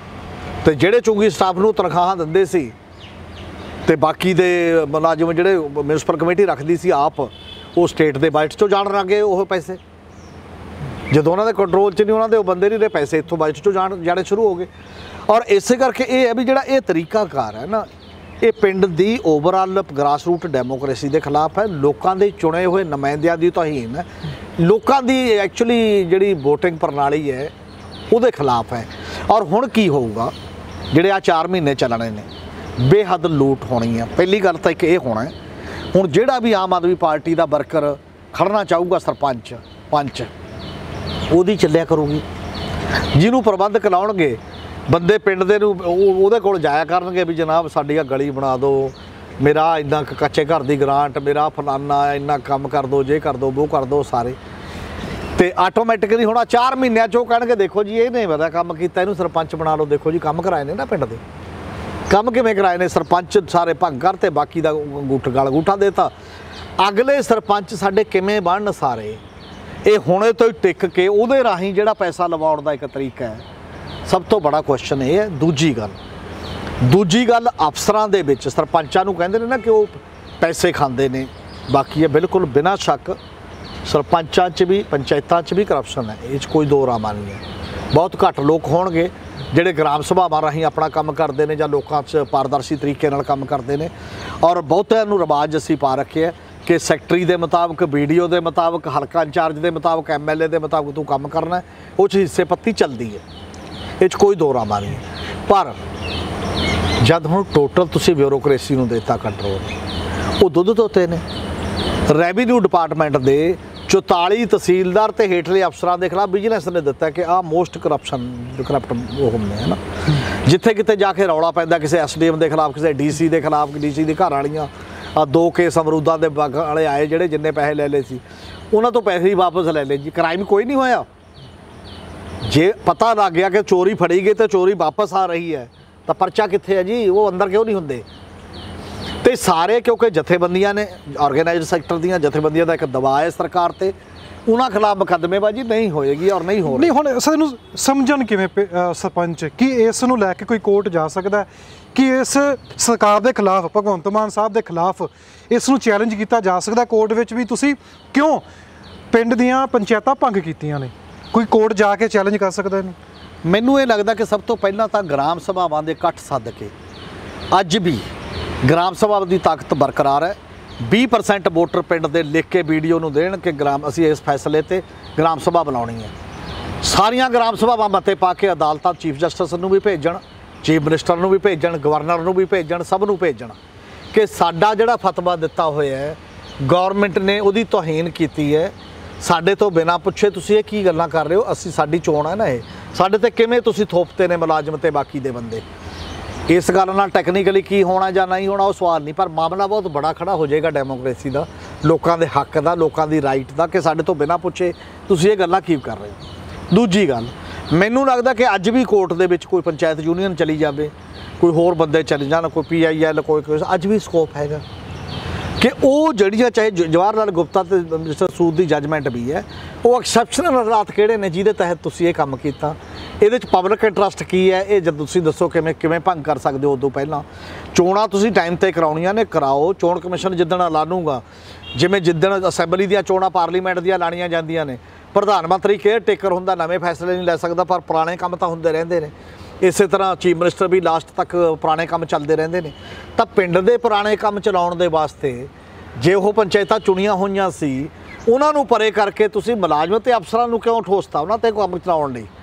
ਤੇ ਜਿਹੜੇ ਚੁੰਗੀ ਸਟਾਫ ਨੂੰ ਤਨਖਾਹਾਂ ਦਿੰਦੇ ਸੀ ਤੇ ਬਾਕੀ ਦੇ ਮੁਲਾਜ਼ਮ ਜਿਹੜੇ ਮਿਊਨਿਸਪਲ ਕਮੇਟੀ ਰੱਖਦੀ ਸੀ ਆਪ, ਉਹ ਸਟੇਟ ਦੇ ਬਜਟ 'ਚੋਂ ਜਾਣ ਲੱਗੇ ਉਹ ਪੈਸੇ। ਜਦੋਂ ਉਹਨਾਂ ਦੇ ਕੰਟਰੋਲ 'ਚ ਨਹੀਂ, ਉਹਨਾਂ ਦੇ ਉਹ ਬੰਦੇ ਨਹੀਂ ਰਹੇ, ਪੈਸੇ ਇੱਥੋਂ ਬਜਟ 'ਚੋਂ ਜਾਣੇ ਸ਼ੁਰੂ ਹੋ ਗਏ। ਔਰ ਇਸੇ ਕਰਕੇ ਇਹ ਹੈ ਵੀ ਜਿਹੜਾ ਇਹ ਤਰੀਕਾਕਾਰ ਹੈ ਨਾ, ਇਹ ਪਿੰਡ ਦੀ ਓਵਰਆਲ ਗ੍ਰਾਸ ਰੂਟ ਡੈਮੋਕ੍ਰੇਸੀ ਦੇ ਖਿਲਾਫ ਹੈ। ਲੋਕਾਂ ਦੇ ਚੁਣੇ ਹੋਏ ਨੁਮਾਇੰਦਿਆਂ ਦੀ ਤੋਹੀਨ ਹੈ। ਲੋਕਾਂ ਦੀ ਐਕਚੁਅਲੀ ਜਿਹੜੀ ਵੋਟਿੰਗ ਪ੍ਰਣਾਲੀ ਹੈ ਉਹਦੇ ਖਿਲਾਫ ਹੈ। ਔਰ ਹੁਣ ਕੀ ਹੋਊਗਾ? ਜਿਹੜੇ ਆ 4 ਮਹੀਨੇ ਚੱਲਣੇ ਨੇ, ਬੇਹੱਦ ਲੂਟ ਹੋਣੀ ਹੈ। ਪਹਿਲੀ ਗੱਲ ਤਾਂ ਇੱਕ ਇਹ ਹੋਣਾ, ਹੁਣ ਜਿਹੜਾ ਵੀ ਆਮ ਆਦਮੀ ਪਾਰਟੀ ਦਾ ਵਰਕਰ ਖੜਨਾ ਚਾਹੂਗਾ ਸਰਪੰਚ ਪੰਚ, ਉਹਦੀ ਚੱਲਿਆ ਕਰੂਗੀ। ਜਿਹਨੂੰ ਪ੍ਰਬੰਧਕ ਲਾਉਣਗੇ ਬੰਦੇ ਪਿੰਡ ਦੇ ਨੂੰ, ਉਹਦੇ ਕੋਲ ਜਾਇਆ ਕਰਨਗੇ ਵੀ ਜਨਾਬ ਸਾਡੀ ਆ ਗਲੀ ਬਣਾ ਦਿਓ, ਮੇਰਾ ਇੰਨਾ ਕੱਚੇ ਘਰ ਦੀ ਗ੍ਰਾਂਟ, ਮੇਰਾ ਫਲਾਨਾ ਇੰਨਾ ਕੰਮ ਕਰ ਦਿਓ, ਜੇ ਕਰ ਦਿਓ ਉਹ ਕਰ ਦਿਓ ਸਾਰੇ। ਤੇ ਆਟੋਮੈਟਿਕਲੀ ਹੁਣ 4 ਮਹੀਨਿਆਂ 'ਚ ਉਹ ਕਹਿਣਗੇ ਦੇਖੋ ਜੀ ਇਹ ਨਹੀਂ ਪਤਾ ਕੰਮ ਕੀਤਾ, ਇਹਨੂੰ ਸਰਪੰਚ ਬਣਾ ਲਓ। ਦੇਖੋ ਜੀ ਕੰਮ ਕਰਾਏ ਨੇ ਨਾ ਪਿੰਡ ਦੇ, ਕੰਮ ਕਿਵੇਂ ਕਰਾਏ ਨੇ? ਸਰਪੰਚ ਸਾਰੇ ਭੰਗ ਕਰਤੇ, ਬਾਕੀ ਦਾ ਗੂਠਾ ਦੇਤਾ। ਅਗਲੇ ਸਰਪੰਚ ਸਾਡੇ ਕਿਵੇਂ ਬਣਨ ਸਾਰੇ? ਇਹ ਹੁਣੇ ਤੋਂ ਹੀ ਟਿਕ ਕੇ ਉਹਦੇ ਰਾਹੀਂ ਜਿਹੜਾ ਪੈਸਾ ਲਵਾਉਣ ਦਾ ਇੱਕ ਤਰੀਕਾ ਹੈ। ਸਭ ਤੋਂ ਬੜਾ ਕੁਐਸਚਨ ਇਹ ਹੈ। ਦੂਜੀ ਗੱਲ ਅਫਸਰਾਂ ਦੇ ਵਿੱਚ, ਸਰਪੰਚਾਂ ਨੂੰ ਕਹਿੰਦੇ ਨੇ ਨਾ ਕਿ ਉਹ ਪੈਸੇ ਖਾਂਦੇ ਨੇ, ਬਾਕੀ ਇਹ ਬਿਲਕੁਲ ਬਿਨਾਂ ਸ਼ੱਕ ਸਰਪੰਚਾਂ 'ਚ ਵੀ ਪੰਚਾਇਤਾਂ 'ਚ ਵੀ ਕਰਪਸ਼ਨ ਹੈ, ਇਹ 'ਚ ਕੋਈ ਦੋ ਰਾਮਾ ਨਹੀਂ ਹੈ। ਬਹੁਤ ਘੱਟ ਲੋਕ ਹੋਣਗੇ ਜਿਹੜੇ ਗ੍ਰਾਮ ਸਭਾਵਾਂ ਰਾਹੀਂ ਆਪਣਾ ਕੰਮ ਕਰਦੇ ਨੇ ਜਾਂ ਲੋਕਾਂ 'ਚ ਪਾਰਦਰਸ਼ੀ ਤਰੀਕੇ ਨਾਲ ਕੰਮ ਕਰਦੇ ਨੇ। ਔਰ ਬਹੁਤਿਆਂ ਨੂੰ ਰਿਵਾਜ ਅਸੀਂ ਪਾ ਰੱਖਿਆ ਕਿ ਸੈਕਟਰੀ ਦੇ ਮੁਤਾਬਕ, BDO ਦੇ ਮੁਤਾਬਕ, ਹਲਕਾ ਇੰਚਾਰਜ ਦੇ ਮੁਤਾਬਕ, MLA ਦੇ ਮੁਤਾਬਕ ਤੂੰ ਕੰਮ ਕਰਨਾ, ਉਹ 'ਚ ਹਿੱਸੇ ਪੱਤੀ ਚੱਲਦੀ ਹੈ, ਇਹ 'ਚ ਕੋਈ ਦੋ ਰਾਮਾ ਨਹੀਂ। ਪਰ ਜਦ ਹੁਣ ਟੋਟਲ ਤੁਸੀਂ ਬਿਊਰੋਕਰੇਸੀ ਨੂੰ ਦਿੱਤਾ ਕੰਟਰੋਲ, ਉਹ ਦੁੱਧ ਧੋਤੇ ਨੇ। ਰੈਵਨਿਊ ਡਿਪਾਰਟਮੈਂਟ ਦੇ 44 ਤਹਿਸੀਲਦਾਰ ਤੇ ਹੇਠਲੇ ਅਫਸਰਾਂ ਦੇ ਖਿਲਾਫ ਵਿਜੀਲੈਂਸ ਨੇ ਦਿੱਤਾ ਕਿ ਆਹ ਮੋਸਟ ਕਰਪਟ ਉਹ ਹੁੰਦੇ ਹੈ ਨਾ। ਜਿੱਥੇ ਕਿਤੇ ਜਾ ਕੇ ਰੌਲਾ ਪੈਂਦਾ ਕਿਸੇ ਐਸਡੀਐਮ ਦੇ ਖਿਲਾਫ, ਕਿਸੇ ਡੀਸੀ ਦੇ ਖਿਲਾਫ, ਡੀਸੀ ਦੀ ਘਰ ਵਾਲੀਆਂ, ਆ 2 ਕੇਸ ਅਮਰੂਦਾਂ ਦੇ ਬਾਗ ਵਾਲੇ ਆਏ ਜਿਹੜੇ ਜਿੰਨੇ ਪੈਸੇ ਲੈ ਲਏ ਸੀ ਉਹਨਾਂ ਤੋਂ ਪੈਸੇ ਹੀ ਵਾਪਸ ਲੈ ਲਏ ਜੀ। ਕ੍ਰਾਈਮ ਕੋਈ ਨਹੀਂ ਹੋਇਆ। ਜੇ ਪਤਾ ਲੱਗ ਗਿਆ ਕਿ ਚੋਰੀ ਫੜੀ ਗਈ ਤੇ ਚੋਰੀ ਵਾਪਸ ਆ ਰਹੀ ਹੈ ਤਾਂ ਪਰਚਾ ਕਿੱਥੇ ਹੈ ਜੀ? ਉਹ ਅੰਦਰ ਕਿਉਂ ਨਹੀਂ ਹੁੰਦੇ? ਤੇ ਸਾਰੇ ਕਿਉਂਕਿ ਜਥੇਬੰਦੀਆਂ ਨੇ, ਆਰਗੇਨਾਈਜ਼ਡ ਸੈਕਟਰ ਦੀਆਂ ਜਥੇਬੰਦੀਆਂ ਦਾ ਇੱਕ ਦਬਾਅ ਹੈ ਸਰਕਾਰ ਤੇ, ਉਹਨਾਂ ਖਿਲਾਫ ਮੁਕੱਦਮੇਬਾਜ਼ੀ ਨਹੀਂ ਹੋਏਗੀ ਔਰ ਨਹੀਂ ਹੋ ਰਹੀ। ਨਹੀਂ, ਹੁਣ ਸਾਨੂੰ ਸਮਝਣ ਕਿਵੇਂ ਸਰਪੰਚ ਕਿ ਇਸ ਨੂੰ ਲੈ ਕੇ ਕੋਈ ਕੋਰਟ ਜਾ ਸਕਦਾ ਕਿ ਇਸ ਸਰਕਾਰ ਦੇ ਖਿਲਾਫ, ਭਗਵੰਤ ਮਾਨ ਸਾਹਿਬ ਦੇ ਖਿਲਾਫ ਇਸ ਨੂੰ ਚੈਲੰਜ ਕੀਤਾ ਜਾ ਸਕਦਾ ਕੋਰਟ ਵਿੱਚ ਵੀ ਤੁਸੀਂ ਕਿਉਂ ਪਿੰਡ ਦੀਆਂ ਪੰਚਾਇਤਾਂ ਭੰਗ ਕੀਤੀਆਂ ਨੇ? ਕੋਈ ਕੋਰਟ ਜਾ ਕੇ ਚੈਲੰਜ ਕਰ ਸਕਦਾ ਇਹਨੂੰ? ਮੈਨੂੰ ਇਹ ਲੱਗਦਾ ਕਿ ਸਭ ਤੋਂ ਪਹਿਲਾਂ ਤਾਂ ਗ੍ਰਾਮ ਸਭਾਵਾਂ ਦੇ ਇਕੱਠ ਸੱਦ ਕੇ, ਅੱਜ ਵੀ ਗ੍ਰਾਮ ਸਭਾ ਦੀ ਤਾਕਤ ਬਰਕਰਾਰ ਹੈ। 20% ਵੋਟਰ ਪਿੰਡ ਦੇ ਲਿਖ ਕੇ ਵੀਡੀਓ ਨੂੰ ਦੇਣ ਕਿ ਅਸੀਂ ਇਸ ਫੈਸਲੇ ਤੇ ਗ੍ਰਾਮ ਸਭਾ ਬਣਾਉਣੀ ਹੈ। ਸਾਰੀਆਂ ਗ੍ਰਾਮ ਸਭਾਵਾਂ ਮਤੇ ਪਾ ਕੇ ਅਦਾਲਤਾਂ ਚੀਫ ਜਸਟਿਸ ਨੂੰ ਵੀ ਭੇਜਣ, ਚੀਫ ਮਿਨਿਸਟਰ ਨੂੰ ਵੀ ਭੇਜਣ, ਗਵਰਨਰ ਨੂੰ ਵੀ ਭੇਜਣ, ਸਭ ਨੂੰ ਭੇਜਣ ਕਿ ਸਾਡਾ ਜਿਹੜਾ ਫਤਵਾ ਦਿੱਤਾ ਹੋਇਆ ਹੈ ਗੌਰਮੈਂਟ ਨੇ ਉਹਦੀ ਤੋਹੀਨ ਕੀਤੀ ਹੈ। ਸਾਡੇ ਤੋਂ ਬਿਨਾਂ ਪੁੱਛੇ ਤੁਸੀਂ ਇਹ ਕੀ ਗੱਲਾਂ ਕਰ ਰਹੇ ਹੋ? ਸਾਡੀ ਚੋਣ ਹੈ ਨਾ, ਇਹ ਸਾਡੇ ਤੇ ਕਿਵੇਂ ਤੁਸੀਂ ਥੋਪਤੇ ਨੇ ਮੁਲਾਜ਼ਮ ਤੇ ਬਾਕੀ ਦੇ ਬੰਦੇ? ਇਸ ਗੱਲ ਨਾਲ ਟੈਕਨੀਕਲੀ ਕੀ ਹੋਣਾ ਜਾਂ ਨਹੀਂ ਹੋਣਾ ਉਹ ਸਵਾਲ ਨਹੀਂ, ਪਰ ਮਾਮਲਾ ਬਹੁਤ ਬੜਾ ਖੜਾ ਹੋ ਜਾਏਗਾ ਡੈਮੋਕ੍ਰੇਸੀ ਦਾ, ਲੋਕਾਂ ਦੇ ਹੱਕ ਦਾ, ਲੋਕਾਂ ਦੀ ਰਾਈਟ ਦਾ, ਕਿ ਸਾਡੇ ਤੋਂ ਬਿਨਾਂ ਪੁੱਛੇ ਤੁਸੀਂ ਇਹ ਗੱਲਾਂ ਕੀ ਕਰ ਰਹੇ ਹੋ। ਦੂਜੀ ਗੱਲ, ਮੈਨੂੰ ਲੱਗਦਾ ਕਿ ਅੱਜ ਵੀ ਕੋਰਟ ਦੇ ਵਿੱਚ ਕੋਈ ਪੰਚਾਇਤ ਯੂਨੀਅਨ ਚਲੀ ਜਾਵੇ, ਕੋਈ ਹੋਰ ਬੰਦੇ ਚਲੇ ਜਾਣ, ਕੋਈ PIL, ਕੋਈ ਅੱਜ ਵੀ ਸਕੋਪ ਹੈਗਾ ਕਿ ਉਹ ਜਿਹੜੀਆਂ, ਚਾਹੇ ਜਵਾਹਰ ਲਾਲ ਗੁਪਤਾ ਤੇ ਮਿਸਟਰ ਸੂਦ ਦੀ ਜੱਜਮੈਂਟ ਵੀ ਹੈ, ਉਹ ਐਕਸੈਪਸ਼ਨਲ ਹਾਲਾਤ ਕਿਹੜੇ ਨੇ ਜਿਹਦੇ ਤਹਿਤ ਤੁਸੀਂ ਇਹ ਕੰਮ ਕੀਤਾ? ਇਹਦੇ 'ਚ ਪਬਲਿਕ ਇੰਟਰਸਟ ਕੀ ਹੈ? ਇਹ ਜਦ ਤੁਸੀਂ ਦੱਸੋ ਕਿਵੇਂ ਭੰਗ ਕਰ ਸਕਦੇ ਹੋ? ਉਦੋਂ ਪਹਿਲਾਂ ਚੋਣਾਂ ਤੁਸੀਂ ਟਾਈਮ 'ਤੇ ਕਰਾਉਣੀਆਂ ਨੇ, ਕਰਾਓ। ਚੋਣ ਕਮਿਸ਼ਨ ਜਿੱਦਣ ਐਲਾਨੂਗਾ, ਜਿਵੇਂ ਜਿੱਦਣ ਅਸੈਂਬਲੀ ਦੀਆਂ ਚੋਣਾਂ ਪਾਰਲੀਮੈਂਟ ਦੀਆਂ ਲਾਣੀਆਂ ਜਾਂਦੀਆਂ ਨੇ, ਪ੍ਰਧਾਨ ਮੰਤਰੀ ਕੇਅਰ ਟੇਕਰ ਹੁੰਦਾ, ਨਵੇਂ ਫੈਸਲੇ ਨਹੀਂ ਲੈ ਸਕਦਾ, ਪਰ ਪੁਰਾਣੇ ਕੰਮ ਤਾਂ ਹੁੰਦੇ ਰਹਿੰਦੇ ਨੇ। ਇਸੇ ਤਰ੍ਹਾਂ ਚੀਫ ਮਿਨਿਸਟਰ ਵੀ ਲਾਸਟ ਤੱਕ ਪੁਰਾਣੇ ਕੰਮ ਚੱਲਦੇ ਰਹਿੰਦੇ ਨੇ। ਤਾਂ ਪਿੰਡ ਦੇ ਪੁਰਾਣੇ ਕੰਮ ਚਲਾਉਣ ਦੇ ਵਾਸਤੇ ਜੇ ਉਹ ਪੰਚਾਇਤਾਂ ਚੁਣੀਆਂ ਹੋਈਆਂ ਸੀ, ਉਹਨਾਂ ਨੂੰ ਪਰੇ ਕਰਕੇ ਤੁਸੀਂ ਮੁਲਾਜ਼ਮ ਤੇ ਅਫਸਰਾਂ ਨੂੰ ਕਿਉਂ ਠੋਸਤਾ ਉਹਨਾਂ ਤੇ ਕੰਮ ਚਲਾਉਣ ਲਈ?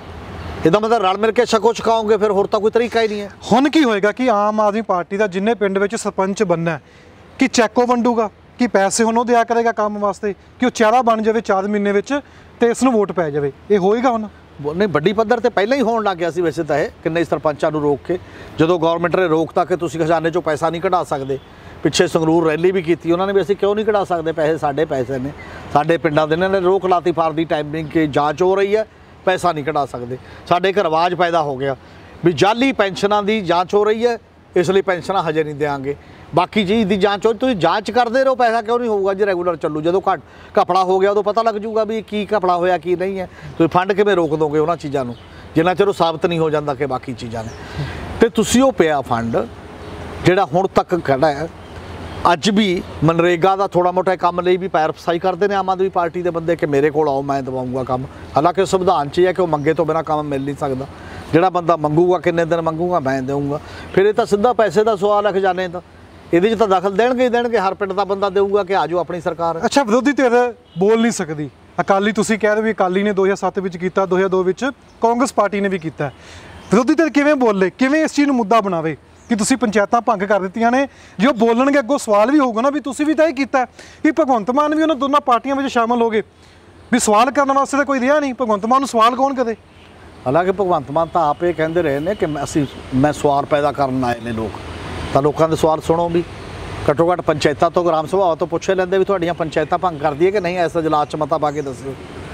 ਇਹਦਾ ਮਤਲਬ ਰਲ ਮਿਲ ਕੇ ਛਕੋ ਛਕਾਓਗੇ, ਫਿਰ ਹੋਰ ਤਾਂ ਕੋਈ ਤਰੀਕਾ ਹੀ ਨਹੀਂ ਹੈ। ਹੁਣ ਕੀ ਹੋਏਗਾ ਕਿ ਆਮ ਆਦਮੀ ਪਾਰਟੀ ਦਾ ਜਿੰਨੇ ਪਿੰਡ ਵਿੱਚ ਸਰਪੰਚ ਬਣਨਾ ਕਿ ਚੈੱਕੋ ਵੰਡੂਗਾ, ਕਿ ਪੈਸੇ ਹੁਣ ਉਹ ਦਿਆ ਕਰੇਗਾ ਕੰਮ ਵਾਸਤੇ, ਕਿ ਉਹ ਚਿਹਰਾ ਬਣ ਜਾਵੇ 4 ਮਹੀਨੇ ਵਿੱਚ ਤੇ ਇਸ ਨੂੰ ਵੋਟ ਪੈ ਜਾਵੇ? ਇਹ ਹੋਏਗਾ ਹੁਣ? ਨਹੀਂ, ਵੱਡੀ ਪੱਧਰ ਤੇ ਪਹਿਲਾਂ ਹੀ ਹੋਣ ਲੱਗ ਗਿਆ ਸੀ ਵੈਸੇ ਤਾਂ ਇਹ, ਕਿੰਨੇ ਸਰਪੰਚਾਂ ਨੂੰ ਰੋਕ ਕੇ, ਜਦੋਂ ਗਵਰਨਮੈਂਟ ਨੇ ਰੋਕਤਾ ਕਿ ਤੁਸੀਂ ਖਜ਼ਾਨੇ 'ਚੋਂ ਪੈਸਾ ਨਹੀਂ ਕਢਾ ਸਕਦੇ। ਪਿੱਛੇ ਸੰਗਰੂਰ ਰੈਲੀ ਵੀ ਕੀਤੀ ਉਹਨਾਂ ਨੇ ਵੀ, ਅਸੀਂ ਕਿਉਂ ਨਹੀਂ ਕਢਾ ਸਕਦੇ ਪੈਸੇ, ਸਾਡੇ ਪੈਸੇ ਨੇ, ਸਾਡੇ ਪਿੰਡਾਂ ਦੇ। ਇਹਨਾਂ ਨੇ ਰੋਕ ਲਾਤੀ ਫਾਰਦੀ ਟਾਈਮਿੰਗ ਕਿ ਜਾਂਚ ਹੋ ਰਹੀ ਹੈ, ਪੈਸਾ ਨਹੀਂ ਕਢਾ ਸਕਦੇ। ਸਾਡੇ ਇੱਕ ਰਿਵਾਜ ਪੈਦਾ ਹੋ ਗਿਆ ਵੀ ਜਾਲੀ ਪੈਨਸ਼ਨਾਂ ਦੀ ਜਾਂਚ ਹੋ ਰਹੀ ਹੈ, ਇਸ ਲਈ ਪੈਨਸ਼ਨਾਂ ਹਜੇ ਨਹੀਂ ਦੇਵਾਂਗੇ, ਬਾਕੀ ਚੀਜ਼ ਦੀ ਜਾਂਚ ਹੋ। ਤੁਸੀਂ ਜਾਂਚ ਕਰਦੇ ਰਹੋ, ਪੈਸਾ ਕਿਉਂ ਨਹੀਂ ਹੋਊਗਾ ਜੀ? ਰੈਗੂਲਰ ਚੱਲੂ। ਜਦੋਂ ਘਪਲਾ ਹੋ ਗਿਆ ਉਦੋਂ ਪਤਾ ਲੱਗ ਜੂਗਾ ਵੀ ਕੀ ਘਪਲਾ ਹੋਇਆ ਕੀ ਨਹੀਂ ਹੈ। ਤੁਸੀਂ ਫੰਡ ਕਿਵੇਂ ਰੋਕ ਦੋਗੇ ਉਹਨਾਂ ਚੀਜ਼ਾਂ ਨੂੰ ਜਿੰਨਾ ਚਿਰ ਉਹ ਸਾਬਤ ਨਹੀਂ ਹੋ ਜਾਂਦਾ ਕਿ ਬਾਕੀ ਚੀਜ਼ਾਂ ਨੇ? ਤੇ ਤੁਸੀਂ ਉਹ ਪਿਆ ਫੰਡ ਜਿਹੜਾ ਹੁਣ ਤੱਕ ਖੜਾ ਹੈ, ਅੱਜ ਵੀ ਮਨਰੇਗਾ ਦਾ ਥੋੜਾ ਮੋਟਾ ਕੰਮ ਲਈ ਵੀ ਪੈਰ ਫਸਾਈ ਕਰਦੇ ਨੇ ਆਮ ਆਦਮੀ ਪਾਰਟੀ ਦੇ ਬੰਦੇ ਕਿ ਮੇਰੇ ਕੋਲ ਆਓ ਮੈਂ ਦਵਾਉਂਗਾ ਕੰਮ। ਹਾਲਾਂਕਿ ਸੰਵਿਧਾਨ 'ਚ ਇਹ ਹੈ ਕਿ ਉਹ ਮੰਗੇ ਤੋਂ ਬਿਨਾਂ ਕੰਮ ਮਿਲ ਨਹੀਂ ਸਕਦਾ। ਜਿਹੜਾ ਬੰਦਾ ਮੰਗੂਗਾ, ਕਿੰਨੇ ਦਿਨ ਮੰਗੂਗਾ, ਮੈਂ ਦੇਊਂਗਾ। ਫਿਰ ਇਹ ਤਾਂ ਸਿੱਧਾ ਪੈਸੇ ਦਾ ਸਵਾਲ ਹੈ ਖਜ਼ਾਨੇ ਦਾ। ਇਹਦੇ 'ਚ ਤਾਂ ਦਖਲ ਦੇਣਗੇ ਹੀ ਦੇਣਗੇ, ਹਰ ਪਿੰਡ ਦਾ ਬੰਦਾ ਦੇਊਗਾ ਕਿ ਆਜੋ ਆਪਣੀ ਸਰਕਾਰ। ਅੱਛਾ, ਵਿਰੋਧੀ ਧਿਰ ਬੋਲ ਨਹੀਂ ਸਕਦੀ। ਅਕਾਲੀ ਤੁਸੀਂ ਕਹਿ ਰਹੇ ਵੀ ਅਕਾਲੀ ਨੇ 2007 ਵਿੱਚ ਕੀਤਾ, 2002 ਵਿੱਚ ਕਾਂਗਰਸ ਪਾਰਟੀ ਨੇ ਵੀ ਕੀਤਾ। ਵਿਰੋਧੀ ਧਿਰ ਕਿਵੇਂ ਬੋਲੇ, ਕਿਵੇਂ ਇਸ ਚੀਜ਼ ਨੂੰ ਮੁੱਦਾ ਬਣਾਵੇ ਕਿ ਤੁਸੀਂ ਪੰਚਾਇਤਾਂ ਭੰਗ ਕਰ ਦਿੱਤੀਆਂ ਨੇ? ਜੇ ਉਹ ਬੋਲਣਗੇ ਅੱਗੋਂ ਸਵਾਲ ਵੀ ਹੋਊਗਾ ਨਾ ਵੀ ਤੁਸੀਂ ਵੀ ਤਾਂ ਇਹ ਕੀਤਾ, ਕਿ ਭਗਵੰਤ ਮਾਨ ਵੀ ਉਹਨਾਂ ਦੋਨਾਂ ਪਾਰਟੀਆਂ ਵਿੱਚ ਸ਼ਾਮਲ ਹੋ ਗਏ, ਵੀ ਸਵਾਲ ਕਰਨ ਵਾਸਤੇ ਤਾਂ ਕੋਈ ਰਿਹਾ ਨਹੀਂ। ਭਗਵੰਤ ਮਾਨ ਨੂੰ ਸਵਾਲ ਕੌਣ ਕਰੇ? ਹਾਲਾਂਕਿ ਭਗਵੰਤ ਮਾਨ ਤਾਂ ਆਪ ਇਹ ਕਹਿੰਦੇ ਰਹੇ ਨੇ ਕਿ ਮੈਂ ਸਵਾਲ ਪੈਦਾ ਕਰਨ ਆਏ ਨੇ ਲੋਕ, ਤਾਂ ਲੋਕਾਂ ਦੇ ਸਵਾਲ ਸੁਣੋ ਵੀ। ਘੱਟੋ ਘੱਟ ਪੰਚਾਇਤਾਂ ਤੋਂ, ਗ੍ਰਾਮ ਸਭਾ ਤੋਂ ਪੁੱਛੇ ਲੈਂਦੇ ਵੀ ਤੁਹਾਡੀਆਂ ਪੰਚਾਇਤਾਂ ਭੰਗ ਕਰਦੀ ਹੈ ਕਿ ਨਹੀਂ, ਐਸਾ ਇਜਲਾਸ 'ਚ ਮਤਾ ਪਾ ਕੇ ਦੱਸਿਓ।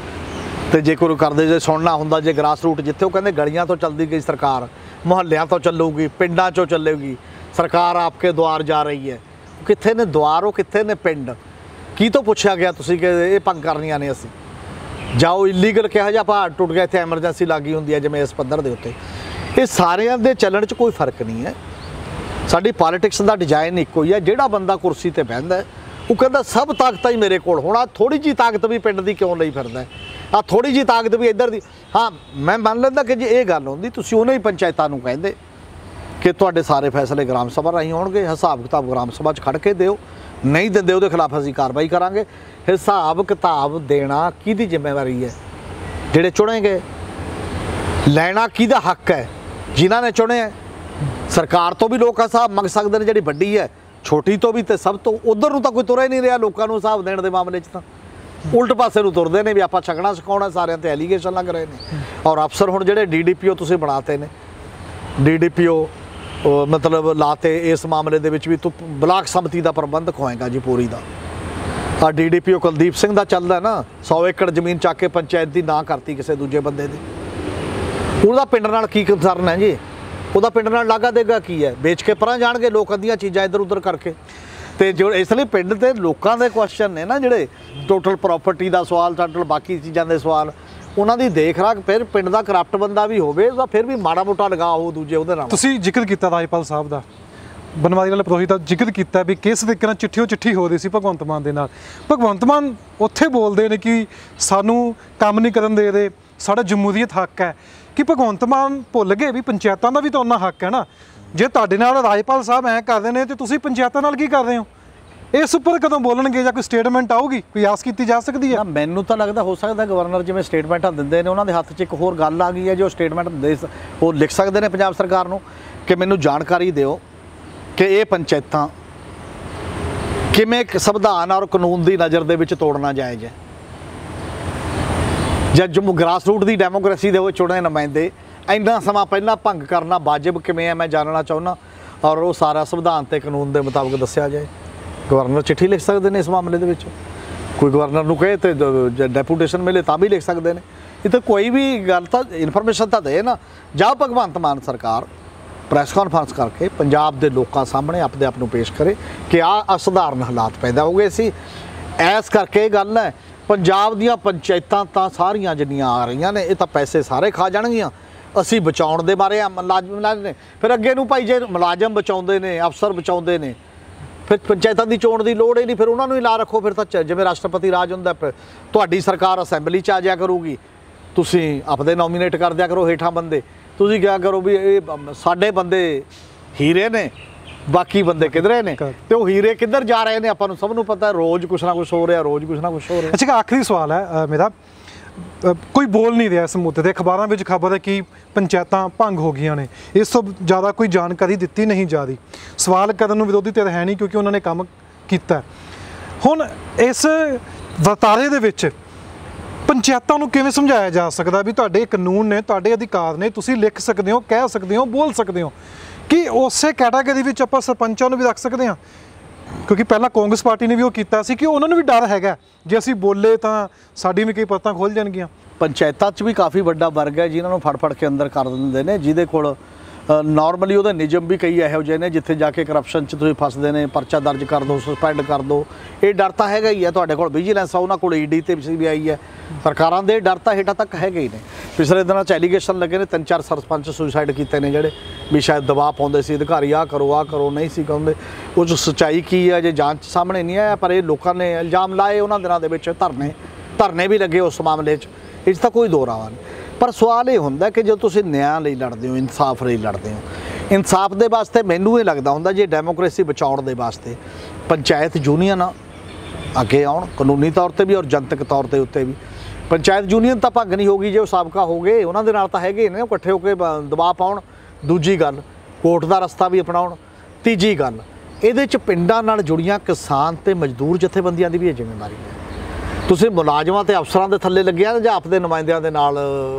ਤੇ ਜੇ ਕੋਈ ਕਰਦੇ, ਜੇ ਸੁਣਨਾ ਹੁੰਦਾ, ਜੇ ਗ੍ਰਾਸ ਰੂਟ ਜਿੱਥੇ ਉਹ ਕਹਿੰਦੇ ਗਲੀਆਂ ਤੋਂ ਚੱਲਦੀ ਗਈ ਸਰਕਾਰ, ਮੁਹੱਲਿਆਂ ਤੋਂ ਚੱਲੂਗੀ, ਪਿੰਡਾਂ 'ਚੋਂ ਚੱਲੇਗੀ ਸਰਕਾਰ, ਆਪਕੇ ਦੁਆਰ ਜਾ ਰਹੀ ਹੈ। ਕਿੱਥੇ ਨੇ ਦੁਆਰ, ਉਹ ਕਿੱਥੇ ਨੇ ਪਿੰਡ? ਕੀ ਤੋਂ ਪੁੱਛਿਆ ਗਿਆ ਤੁਸੀਂ ਕਿ ਇਹ ਭੰਗ ਕਰਨੀਆਂ ਨੇ ਅਸੀਂ? ਜਾਓ, ਇਲੀਗਲ ਕਿਹਾ ਜਾਂ ਪਹਾੜ ਟੁੱਟ ਗਿਆ, ਇੱਥੇ ਐਮਰਜੈਂਸੀ ਲੱਗੀ ਹੁੰਦੀ ਹੈ ਜਿਵੇਂ ਇਸ ਪੱਧਰ ਦੇ ਉੱਤੇ। ਇਹ ਸਾਰਿਆਂ ਦੇ ਚੱਲਣ 'ਚ ਕੋਈ ਫਰਕ ਨਹੀਂ ਹੈ। ਸਾਡੀ ਪੋਲੀਟਿਕਸ ਦਾ ਡਿਜ਼ਾਈਨ ਇੱਕੋ ਹੀ ਹੈ। ਜਿਹੜਾ ਬੰਦਾ ਕੁਰਸੀ ਤੇ ਬਹਿੰਦਾ ਉਹ ਕਹਿੰਦਾ ਸਭ ਤਾਕਤਾਂ ਹੀ ਮੇਰੇ ਕੋਲ। ਹੁਣ ਆਹ ਥੋੜ੍ਹੀ ਜਿਹੀ ਤਾਕਤ ਵੀ ਪਿੰਡ ਦੀ ਕਿਉਂ ਲਈ ਫਿਰਦਾ? ਆਹ ਥੋੜ੍ਹੀ ਜਿਹੀ ਤਾਕਤ ਵੀ ਇੱਧਰ ਦੀ। ਹਾਂ, ਮੈਂ ਮੰਨ ਲੈਂਦਾ ਕਿ ਜੇ ਇਹ ਗੱਲ ਹੁੰਦੀ, ਤੁਸੀਂ ਉਹਨੇ ਹੀ ਪੰਚਾਇਤਾਂ ਨੂੰ ਕਹਿੰਦੇ ਕਿ ਤੁਹਾਡੇ ਸਾਰੇ ਫੈਸਲੇ ਗ੍ਰਾਮ ਸਭਾ ਰਾਹੀਂ ਹੋਣਗੇ, ਹਿਸਾਬ ਕਿਤਾਬ ਗ੍ਰਾਮ ਸਭਾ 'ਚ ਖੜ੍ਹ ਕੇ ਦਿਓ, ਨਹੀਂ ਦਿੰਦੇ ਉਹਦੇ ਖਿਲਾਫ ਅਸੀਂ ਕਾਰਵਾਈ ਕਰਾਂਗੇ। ਹਿਸਾਬ ਕਿਤਾਬ ਦੇਣਾ ਕਿਹਦੀ ਜ਼ਿੰਮੇਵਾਰੀ ਹੈ? ਜਿਹੜੇ ਚੁਣੇ ਗਏ। ਲੈਣਾ ਕਿਹਦਾ ਹੱਕ ਹੈ? ਜਿਨ੍ਹਾਂ ਨੇ ਚੁਣੇ ਹੈ। ਸਰਕਾਰ ਤੋਂ ਵੀ ਲੋਕ ਹਿਸਾਬ ਮੰਗ ਸਕਦੇ ਨੇ, ਜਿਹੜੀ ਵੱਡੀ ਹੈ ਛੋਟੀ ਤੋਂ ਵੀ ਤੇ ਸਭ ਤੋਂ ਉਧਰ ਨੂੰ ਤਾਂ ਕੋਈ ਤੁਰਿਆ ਹੀ ਨਹੀਂ ਰਿਹਾ ਲੋਕਾਂ ਨੂੰ ਹਿਸਾਬ ਦੇਣ ਦੇ ਮਾਮਲੇ 'ਚ ਤਾਂ ਉਲਟ ਪਾਸੇ ਨੂੰ ਤੁਰਦੇ ਨੇ ਵੀ ਆਪਾਂ ਛਕਣਾ ਸਿਖਾਉਣਾ ਸਾਰਿਆਂ ਤੇ ਐਲੀਗੇਸ਼ਨ ਲੱਗ ਰਹੇ ਨੇ। ਔਰ ਅਫਸਰ ਹੁਣ ਜਿਹੜੇ DDPO ਤੁਸੀਂ ਬਣਾਤੇ ਨੇ DDPO ਮਤਲਬ ਲਾਤੇ ਇਸ ਮਾਮਲੇ ਦੇ ਵਿੱਚ ਵੀ ਤੂੰ ਬਲਾਕ ਸਮਿਤੀ ਦਾ ਪ੍ਰਬੰਧਕ ਹੋਏਗਾ ਜੀ ਪੂਰੀ ਦਾ। ਆ DDPO ਕੁਲਦੀਪ ਸਿੰਘ ਦਾ ਚੱਲਦਾ ਨਾ 100 ਏਕੜ ਜ਼ਮੀਨ ਚੱਕ ਕੇ ਪੰਚਾਇਤ ਦੀ ਨਾ ਕਰਤੀ ਕਿਸੇ ਦੂਜੇ ਬੰਦੇ ਦੀ, ਉਹਦਾ ਪਿੰਡ ਨਾਲ ਕੀ ਕੰਸਰਨ ਹੈ ਜੀ? ਉਹਦਾ ਪਿੰਡ ਨਾਲ ਲਾਗਾ ਦੇਗਾ ਕੀ ਹੈ? ਵੇਚ ਕੇ ਪਰਾਂ ਜਾਣਗੇ ਲੋਕ ਅੱਧੀਆਂ ਚੀਜ਼ਾਂ ਇੱਧਰ ਉੱਧਰ ਕਰਕੇ। ਤੇ ਜੋ ਇਸ ਲਈ ਪਿੰਡ ਤੇ ਲੋਕਾਂ ਦੇ ਕੁਐਸਚਨ ਨੇ ਨਾ ਜਿਹੜੇ ਟੋਟਲ ਪ੍ਰਾਪਰਟੀ ਦਾ ਸਵਾਲ, ਟੋਟਲ ਬਾਕੀ ਚੀਜ਼ਾਂ ਦੇ ਸਵਾਲ, ਉਹਨਾਂ ਦੀ ਦੇਖ ਰਾਖ ਫਿਰ ਪਿੰਡ ਦਾ ਕਰਪਟ ਬੰਦਾ ਵੀ ਹੋਵੇ ਉਹਦਾ ਫਿਰ ਵੀ ਮਾੜਾ ਮੋਟਾ ਲਗਾ ਹੋ ਦੂਜੇ ਉਹਦੇ ਨਾਲ। ਤੁਸੀਂ ਜ਼ਿਕਰ ਕੀਤਾ ਰਾਜਪਾਲ ਸਾਹਿਬ ਦਾ, ਬਨਵਾਰੀ ਲਾਲ ਪ੍ਰੋਹਿਤ ਦਾ ਜ਼ਿਕਰ ਕੀਤਾ ਵੀ ਕਿਸ ਤਰੀਕੇ ਨਾਲ ਚਿੱਠੀ ਹੋ ਰਹੀ ਸੀ ਭਗਵੰਤ ਮਾਨ ਦੇ ਨਾਲ। ਭਗਵੰਤ ਮਾਨ ਉੱਥੇ ਬੋਲਦੇ ਨੇ ਕਿ ਸਾਨੂੰ ਕੰਮ ਨਹੀਂ ਕਰਨ ਦੇ ਰਹੇ, ਸਾਡਾ ਜਮਹੂਰੀਅਤ ਹੱਕ ਹੈ। ਕਿ ਭਗਵੰਤ ਮਾਨ ਭੁੱਲ ਗਏ ਵੀ ਪੰਚਾਇਤਾਂ ਦਾ ਵੀ ਤਾਂ ਉਹਨਾਂ ਹੱਕ ਹੈ ਨਾ? ਜੇ ਤੁਹਾਡੇ ਨਾਲ ਰਾਜਪਾਲ ਸਾਹਿਬ ਐਂ ਕਰਦੇ ਨੇ ਤੇ ਤੁਸੀਂ ਪੰਚਾਇਤਾਂ ਨਾਲ ਕੀ ਕਰ ਰਹੇ ਹੋ? ਇਸ ਉੱਪਰ ਕਦੋਂ ਬੋਲਣਗੇ ਜਾਂ ਕੋਈ ਸਟੇਟਮੈਂਟ ਆਊਗੀ, ਕੋਈ ਆਸ ਕੀਤੀ ਜਾ ਸਕਦੀ ਹੈ? ਮੈਨੂੰ ਤਾਂ ਲੱਗਦਾ ਹੋ ਸਕਦਾ ਗਵਰਨਰ ਜਿਵੇਂ ਸਟੇਟਮੈਂਟਾਂ ਦਿੰਦੇ ਨੇ ਉਹਨਾਂ ਦੇ ਹੱਥ 'ਚ ਇੱਕ ਹੋਰ ਗੱਲ ਆ ਗਈ ਹੈ ਜੋ ਸਟੇਟਮੈਂਟ ਉਹ ਲਿਖ ਸਕਦੇ ਨੇ ਪੰਜਾਬ ਸਰਕਾਰ ਨੂੰ ਕਿ ਮੈਨੂੰ ਜਾਣਕਾਰੀ ਦਿਓ ਕਿ ਇਹ ਪੰਚਾਇਤਾਂ ਕਿਵੇਂ ਸੰਵਿਧਾਨ ਔਰ ਕਾਨੂੰਨ ਦੀ ਨਜ਼ਰ ਦੇ ਵਿੱਚ ਤੋੜਨਾ ਜਾਇਜ਼ ਹੈ, ਜਾਂ ਜੋ ਗ੍ਰਾਸ ਰੂਟ ਦੀ ਡੈਮੋਕ੍ਰੇਸੀ ਦੇ ਉਹ ਚੁਣੇ ਨੁਮਾਇੰਦੇ ਇੰਨਾ ਸਮਾਂ ਪਹਿਲਾਂ ਭੰਗ ਕਰਨਾ ਵਾਜਬ ਕਿਵੇਂ ਹੈ, ਮੈਂ ਜਾਣਨਾ ਚਾਹੁੰਦਾ। ਔਰ ਉਹ ਸਾਰਾ ਸੰਵਿਧਾਨ ਤੇ ਕਾਨੂੰਨ ਦੇ ਮੁਤਾਬਕ ਦੱਸਿਆ ਜਾਏ। ਗਵਰਨਰ ਚਿੱਠੀ ਲਿਖ ਸਕਦੇ ਨੇ ਇਸ ਮਾਮਲੇ ਦੇ ਵਿੱਚ, ਕੋਈ ਗਵਰਨਰ ਨੂੰ ਕਹੇ ਤੇ ਡੈਪੂਟੇਸ਼ਨ ਮਿਲੇ ਤਾਂ ਵੀ ਲਿਖ ਸਕਦੇ ਨੇ। ਇਹ ਤਾਂ ਕੋਈ ਵੀ ਗੱਲ ਤਾਂ ਇਨਫੋਰਮੇਸ਼ਨ ਤਾਂ ਦੇ ਨਾ। ਜਾਂ ਭਗਵੰਤ ਮਾਨ ਸਰਕਾਰ ਪ੍ਰੈਸ ਕਾਨਫਰੰਸ ਕਰਕੇ ਪੰਜਾਬ ਦੇ ਲੋਕਾਂ ਸਾਹਮਣੇ ਆਪਣੇ ਆਪ ਨੂੰ ਪੇਸ਼ ਕਰੇ ਕਿ ਆਹ ਅਸਧਾਰਨ ਹਾਲਾਤ ਪੈਦਾ ਹੋ ਗਏ ਸੀ, ਐਸ ਕਰਕੇ ਇਹ ਗੱਲ ਹੈ। ਪੰਜਾਬ ਦੀਆਂ ਪੰਚਾਇਤਾਂ ਤਾਂ ਸਾਰੀਆਂ ਜਿੰਨੀਆਂ ਆ ਰਹੀਆਂ ਨੇ ਇਹ ਤਾਂ ਪੈਸੇ ਸਾਰੇ ਖਾ ਜਾਣਗੀਆਂ, ਅਸੀਂ ਬਚਾਉਣ ਦੇ ਬਾਰੇ ਮੁਲਾਜ਼ਮ ਨੇ। ਫਿਰ ਅੱਗੇ ਨੂੰ ਭਾਈ ਜੇ ਮੁਲਾਜ਼ਮ ਬਚਾਉਂਦੇ ਨੇ, ਅਫਸਰ ਬਚਾਉਂਦੇ ਨੇ, ਫਿਰ ਪੰਚਾਇਤਾਂ ਦੀ ਚੋਣ ਦੀ ਲੋੜ ਹੀ ਨਹੀਂ, ਫਿਰ ਉਹਨਾਂ ਨੂੰ ਹੀ ਲਾ ਰੱਖੋ। ਫਿਰ ਤਾਂ ਜਿਵੇਂ ਰਾਸ਼ਟਰਪਤੀ ਰਾਜ ਹੁੰਦਾ, ਤੁਹਾਡੀ ਸਰਕਾਰ ਅਸੈਂਬਲੀ 'ਚ ਆ ਜਾਇਆ ਕਰੂਗੀ, ਤੁਸੀਂ ਆਪਦੇ ਨੋਮੀਨੇਟ ਕਰ ਦਿਆ ਕਰੋ ਹੇਠਾਂ ਬੰਦੇ। ਤੁਸੀਂ ਕਿਹਾ ਕਰੋ ਵੀ ਇਹ ਸਾਡੇ ਬੰਦੇ ਹੀਰੇ ਨੇ, ਬਾਕੀ ਬੰਦੇ ਕਿਧਰੇ ਨੇ, ਤੇ ਉਹ ਹੀਰੇ ਕਿੱਧਰ ਜਾ ਰਹੇ ਨੇ ਆਪਾਂ ਨੂੰ ਸਭ ਨੂੰ ਪਤਾ। ਰੋਜ਼ ਕੁਛ ਨਾ ਕੁਛ ਹੋ ਰਿਹਾ, ਰੋਜ਼ ਕੁਛ ਨਾ ਕੁਛ ਹੋ ਰਿਹਾ। ਅੱਛਾ, ਆਖਰੀ ਸਵਾਲ ਹੈ ਮੇਰਾ, ਕੋਈ ਬੋਲ ਨਹੀਂ ਰਿਹਾ ਇਸ ਮੁੱਦੇ ਤੇ। ਅਖਬਾਰਾਂ ਵਿੱਚ ਖਬਰ ਹੈ ਕਿ ਪੰਚਾਇਤਾਂ ਭੰਗ ਹੋ ਗਈਆਂ ਨੇ, ਇਸ ਤੋਂ ਜ਼ਿਆਦਾ ਕੋਈ ਜਾਣਕਾਰੀ ਦਿੱਤੀ ਨਹੀਂ ਜਾ ਰਹੀ। ਸਵਾਲ ਕਰਨ ਨੂੰ ਵਿਰੋਧੀ ਧਿਰ ਹੈ ਨਹੀਂ ਕਿਉਂਕਿ ਉਹਨਾਂ ਨੇ ਕੰਮ ਕੀਤਾ। ਹੁਣ ਇਸ ਵਰਤਾਰੇ ਦੇ ਵਿੱਚ ਪੰਚਾਇਤਾਂ ਨੂੰ ਕਿਵੇਂ ਸਮਝਾਇਆ ਜਾ ਸਕਦਾ ਵੀ ਤੁਹਾਡੇ ਕਾਨੂੰਨ ਨੇ, ਤੁਹਾਡੇ ਅਧਿਕਾਰ ਨੇ, ਤੁਸੀਂ ਲਿਖ ਸਕਦੇ ਹੋ, ਕਹਿ ਸਕਦੇ ਹੋ, ਬੋਲ ਸਕਦੇ ਹੋ, ਕਿ ਉਸੇ ਕੈਟਾਗਰੀ ਵਿੱਚ ਆਪਾਂ ਸਰਪੰਚਾਂ ਨੂੰ ਵੀ ਰੱਖ ਸਕਦੇ ਹਾਂ? ਕਿਉਂਕਿ ਪਹਿਲਾਂ ਕਾਂਗਰਸ ਪਾਰਟੀ ਨੇ ਵੀ ਉਹ ਕੀਤਾ ਸੀ ਕਿ ਉਹਨਾਂ ਨੂੰ ਵੀ ਡਰ ਹੈਗਾ ਜੇ ਅਸੀਂ ਬੋਲੇ ਤਾਂ ਸਾਡੀ ਵੀ ਕਈ ਪਰਤਾਂ ਖੁੱਲ ਜਾਣਗੀਆਂ। ਪੰਚਾਇਤਾਂ 'ਚ ਵੀ ਕਾਫੀ ਵੱਡਾ ਵਰਗ ਹੈ ਜਿਨ੍ਹਾਂ ਨੂੰ ਫੜ ਕੇ ਅੰਦਰ ਕਰ ਦਿੰਦੇ ਨੇ, ਜਿਹਦੇ ਕੋਲ ਨਾਰਮਲੀ ਉਹਦੇ ਨਿਯਮ ਵੀ ਕਈ ਇਹੋ ਜਿਹੇ ਨੇ ਜਿੱਥੇ ਜਾ ਕੇ ਕਰਪਸ਼ਨ 'ਚ ਤੁਸੀਂ ਫਸਦੇ ਨੇ, ਪਰਚਾ ਦਰਜ ਕਰ ਦਿਓ, ਸਸਪੈਂਡ ਕਰ ਦਿਓ। ਇਹ ਡਰ ਤਾਂ ਹੈਗਾ ਹੀ ਹੈ। ਤੁਹਾਡੇ ਕੋਲ ਵਿਜੀਲੈਂਸ ਆ, ਉਹਨਾਂ ਕੋਲ ED ਤੇ CBI ਹੈ। ਸਰਕਾਰਾਂ ਦੇ ਡਰ ਤਾਂ ਹੇਠਾਂ ਤੱਕ ਹੈਗੇ ਹੀ ਨੇ। ਪਿਛਲੇ ਦਿਨਾਂ 'ਚ ਐਲੀਗੇਸ਼ਨ ਲੱਗੇ ਨੇ 3-4 ਸਰਪੰਚ ਸੁਸਾਈਡ ਕੀਤੇ ਨੇ ਜਿਹੜੇ ਵੀ ਸ਼ਾਇਦ ਦਬਾਅ ਪਾਉਂਦੇ ਸੀ ਅਧਿਕਾਰੀ, ਆਹ ਕਰੋ ਨਹੀਂ ਸੀ ਕਹਿੰਦੇ। ਉਹ 'ਚ ਸੱਚਾਈ ਕੀ ਹੈ ਜੇ ਜਾਂਚ ਸਾਹਮਣੇ ਨਹੀਂ ਆਇਆ, ਪਰ ਇਹ ਲੋਕਾਂ ਨੇ ਇਲਜ਼ਾਮ ਲਾਏ। ਉਹਨਾਂ ਦਿਨਾਂ ਦੇ ਵਿੱਚ ਧਰਨੇ ਵੀ ਲੱਗੇ ਉਸ ਮਾਮਲੇ 'ਚ, ਇਸ ਤਾਂ ਕੋਈ ਦੋ ਰਾਹ ਨਹੀਂ। ਪਰ ਸਵਾਲ ਇਹ ਹੁੰਦਾ ਕਿ ਜਦੋਂ ਤੁਸੀਂ ਨਿਆਂ ਲਈ ਲੜਦੇ ਹੋ, ਇਨਸਾਫ ਲਈ ਲੜਦੇ ਹੋ, ਇਨਸਾਫ ਦੇ ਵਾਸਤੇ ਮੈਨੂੰ ਇਹ ਲੱਗਦਾ ਹੁੰਦਾ ਜੇ ਡੈਮੋਕ੍ਰੇਸੀ ਬਚਾਉਣ ਦੇ ਵਾਸਤੇ ਪੰਚਾਇਤ ਯੂਨੀਅਨ ਅੱਗੇ ਆਉਣ, ਕਾਨੂੰਨੀ ਤੌਰ ਤੇ ਵੀ ਔਰ ਜਨਤਕ ਤੌਰ ਤੇ ਉੱਤੇ ਵੀ। ਪੰਚਾਇਤ ਯੂਨੀਅਨ ਤਾਂ ਭੰਗ ਨਹੀਂ ਹੋਗੀ ਜੇ ਉਹ ਸਾਬਕਾ ਹੋ ਗਏ, ਉਹਨਾਂ ਦੇ ਨਾਲ ਤਾਂ ਹੈਗੇ ਨੇ, ਉਹ ਇਕੱਠੇ ਹੋ ਕੇ ਦਬਾਅ ਪਾਉਣ। ਦੂਜੀ ਗੱਲ, ਕੋਰਟ ਦਾ ਰਸਤਾ ਵੀ ਅਪਣਾਉਣ। ਤੀਜੀ ਗੱਲ, ਇਹਦੇ 'ਚ ਪਿੰਡਾਂ ਨਾਲ ਜੁੜੀਆਂ ਕਿਸਾਨ ਤੇ ਮਜ਼ਦੂਰ ਜਥੇਬੰਦੀਆਂ ਦੀ ਵੀ ਇਹ ਜ਼ਿੰਮੇਵਾਰੀ ਹੈ। ਤੁਸੀਂ ਮੁਲਾਜ਼ਮਾਂ ਤੇ ਅਫਸਰਾਂ ਦੇ ਥੱਲੇ ਲੱਗਿਆ ਜਾਂ ਆਪਦੇ ਨੁਮਾਇੰਦਿਆਂ ਦੇ ਨਾਲ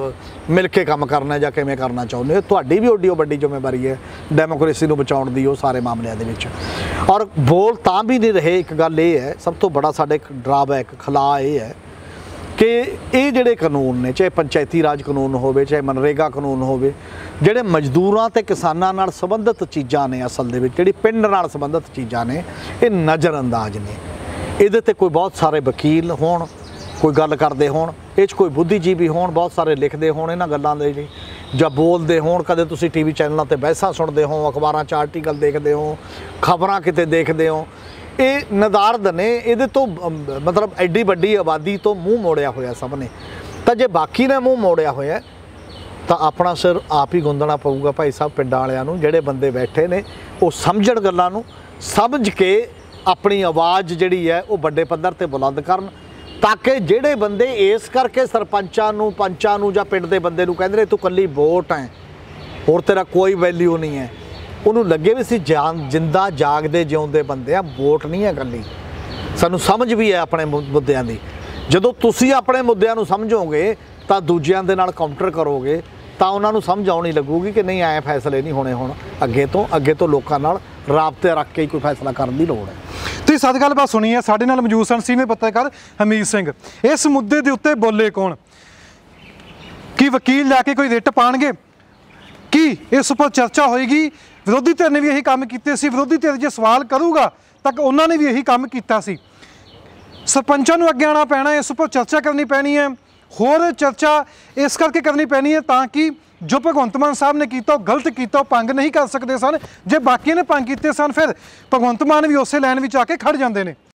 ਮਿਲ ਕੇ ਕੰਮ ਕਰਨਾ ਜਾਂ ਕਿਵੇਂ ਕਰਨਾ ਚਾਹੁੰਦੇ ਹੋ? ਤੁਹਾਡੀ ਵੀ ਓਡੀ ਵੱਡੀ ਜ਼ਿੰਮੇਵਾਰੀ ਹੈ ਡੈਮੋਕ੍ਰੇਸੀ ਨੂੰ ਬਚਾਉਣ ਦੀ ਉਹ ਸਾਰੇ ਮਾਮਲਿਆਂ ਦੇ ਵਿੱਚ। ਔਰ ਬੋਲ ਤਾਂ ਵੀ ਨਹੀਂ ਰਹੇ। ਇੱਕ ਗੱਲ ਇਹ ਹੈ, ਸਭ ਤੋਂ ਬੜਾ ਸਾਡੇ ਡਰਾਬੈਕ ਖਲਾ ਇਹ ਹੈ ਕਿ ਇਹ ਜਿਹੜੇ ਕਾਨੂੰਨ ਨੇ, ਚਾਹੇ ਪੰਚਾਇਤੀ ਰਾਜ ਕਾਨੂੰਨ ਹੋਵੇ, ਚਾਹੇ ਮਨਰੇਗਾ ਕਾਨੂੰਨ ਹੋਵੇ, ਜਿਹੜੇ ਮਜ਼ਦੂਰਾਂ ਤੇ ਕਿਸਾਨਾਂ ਨਾਲ ਸੰਬੰਧਿਤ ਚੀਜ਼ਾਂ ਨੇ, ਅਸਲ ਦੇ ਵਿੱਚ ਜਿਹੜੀ ਪਿੰਡ ਨਾਲ ਸੰਬੰਧਿਤ ਚੀਜ਼ਾਂ ਨੇ, ਇਹ ਨਜ਼ਰਅੰਦਾਜ਼ ਨੇ। ਇਹਦੇ ਤੇ ਕੋਈ ਬਹੁਤ ਸਾਰੇ ਵਕੀਲ ਹੋਣ, ਕੋਈ ਗੱਲ ਕਰਦੇ ਹੋਣ, ਇਹ 'ਚ ਕੋਈ ਬੁੱਧੀਜੀਵੀ ਹੋਣ, ਬਹੁਤ ਸਾਰੇ ਲਿਖਦੇ ਹੋਣ ਇਹਨਾਂ ਗੱਲਾਂ ਦੇ ਲਈ ਜਾਂ ਬੋਲਦੇ ਹੋਣ। ਕਦੇ ਤੁਸੀਂ TV ਚੈਨਲਾਂ ਤੇ ਬਹਿਸਾਂ ਸੁਣਦੇ ਹੋ, ਅਖਬਾਰਾਂ 'ਚ ਆਰਟੀਕਲ ਦੇਖਦੇ ਹੋ, ਖਬਰਾਂ ਕਿਤੇ ਦੇਖਦੇ ਹੋ। ਇਹ ਨਦਾਰਦ ਨੇ, ਇਹਦੇ ਤੋਂ ਮਤਲਬ ਐਡੀ ਵੱਡੀ ਆਬਾਦੀ ਤੋਂ ਮੂੰਹ ਮੋੜਿਆ ਹੋਇਆ ਸਭ ਨੇ। ਤਾਂ ਜੇ ਬਾਕੀ ਨੇ ਮੂੰਹ ਮੋੜਿਆ ਹੋਇਆ ਤਾਂ ਆਪਣਾ ਸਿਰ ਆਪ ਹੀ ਗੁੰਦਣਾ ਪਊਗਾ ਭਾਈ ਸਾਹਿਬ। ਪਿੰਡਾਂ ਵਾਲਿਆਂ ਨੂੰ, ਜਿਹੜੇ ਬੰਦੇ ਬੈਠੇ ਨੇ ਉਹ ਸਮਝਣ ਗੱਲਾਂ ਨੂੰ, ਸਮਝ ਕੇ ਆਪਣੀ ਆਵਾਜ਼ ਜਿਹੜੀ ਹੈ ਉਹ ਵੱਡੇ ਪੱਧਰ ਤੇ ਬੁਲੰਦ ਕਰਨ, ਤਾਂ ਕਿ ਜਿਹੜੇ ਬੰਦੇ ਇਸ ਕਰਕੇ ਸਰਪੰਚਾਂ ਨੂੰ, ਪੰਚਾਂ ਨੂੰ ਜਾਂ ਪਿੰਡ ਦੇ ਬੰਦੇ ਨੂੰ ਕਹਿੰਦੇ ਨੇ ਤੂੰ ਕੱਲੀ ਵੋਟ ਹੈ, ਹੋਰ ਤੇਰਾ ਕੋਈ ਵੈਲਿਊ ਨਹੀਂ ਹੈ, ਉਹਨੂੰ ਲੱਗੇ ਵੀ ਅਸੀਂ ਜਿੰਦਾ ਜਾਗਦੇ ਜਿਉਂਦੇ ਬੰਦੇ ਆ, ਵੋਟ ਨਹੀਂ ਹੈ ਇਕੱਲੀ, ਸਾਨੂੰ ਸਮਝ ਵੀ ਹੈ ਆਪਣੇ ਮੁੱਦਿਆਂ ਦੀ। ਜਦੋਂ ਤੁਸੀਂ ਆਪਣੇ ਮੁੱਦਿਆਂ ਨੂੰ ਸਮਝੋਗੇ ਤਾਂ ਦੂਜਿਆਂ ਦੇ ਨਾਲ ਕਾਊਂਟਰ ਕਰੋਗੇ ਤਾਂ ਉਹਨਾਂ ਨੂੰ ਸਮਝ ਆਉਣੀ ਲੱਗੂਗੀ ਕਿ ਨਹੀਂ ਐਂ ਫੈਸਲੇ ਨਹੀਂ ਹੋਣੇ, ਹੁਣ ਅੱਗੇ ਤੋਂ ਲੋਕਾਂ ਨਾਲ ਰਾਬਤੇ ਰੱਖ ਕੇ ਹੀ ਕੋਈ ਫੈਸਲਾ ਕਰਨ ਦੀ ਲੋੜ ਹੈ। ਤੁਸੀਂ ਸਦ ਗੱਲਬਾਤ ਸੁਣੀ ਹੈ, ਸਾਡੇ ਨਾਲ ਮੌਜੂਦ ਸਨ ਸੀਨੀਅਰ ਪੱਤਰਕਾਰ ਹਮੀਦ ਸਿੰਘ। ਇਸ ਮੁੱਦੇ ਦੇ ਉੱਤੇ ਬੋਲੇ ਕੌਣ? ਕੀ ਵਕੀਲ ਲੈ ਕੇ ਕੋਈ ਰਿਟ ਪਾਣਗੇ? ਕੀ ਇਸ ਉੱਪਰ ਚਰਚਾ ਹੋਏਗੀ? ਵਿਰੋਧੀ ਧਿਰ ਨੇ ਵੀ ਇਹੀ ਕੰਮ ਕੀਤੇ ਸੀ, ਵਿਰੋਧੀ ਧਿਰ ਜੇ ਸਵਾਲ ਕਰੂਗਾ ਤਾਂ ਉਹਨਾਂ ਨੇ ਵੀ ਇਹੀ ਕੰਮ ਕੀਤਾ ਸੀ। ਸਰਪੰਚਾਂ ਨੂੰ ਅੱਗੇ ਆਉਣਾ ਪੈਣਾ, ਇਸ ਉੱਪਰ ਚਰਚਾ ਕਰਨੀ ਪੈਣੀ ਹੈ। ਹੋਰ ਚਰਚਾ ਇਸ ਕਰਕੇ ਕਰਨੀ ਪੈਣੀ ਹੈ ਤਾਂ ਕਿ ਜੋ ਭਗਵੰਤ ਮਾਨ ਸਾਹਿਬ ਨੇ ਕੀਤਾ ਉਹ ਗਲਤ ਕੀਤਾ, ਉਹ ਭੰਗ ਨਹੀਂ ਕਰ ਸਕਦੇ ਸਨ। ਜੇ ਬਾਕੀਆਂ ਨੇ ਭੰਗ ਕੀਤੇ ਸਨ ਫਿਰ ਭਗਵੰਤ ਮਾਨ ਵੀ ਉਸੇ ਲਾਈਨ ਵਿੱਚ ਆ ਕੇ ਖੜ ਜਾਂਦੇ ਨੇ।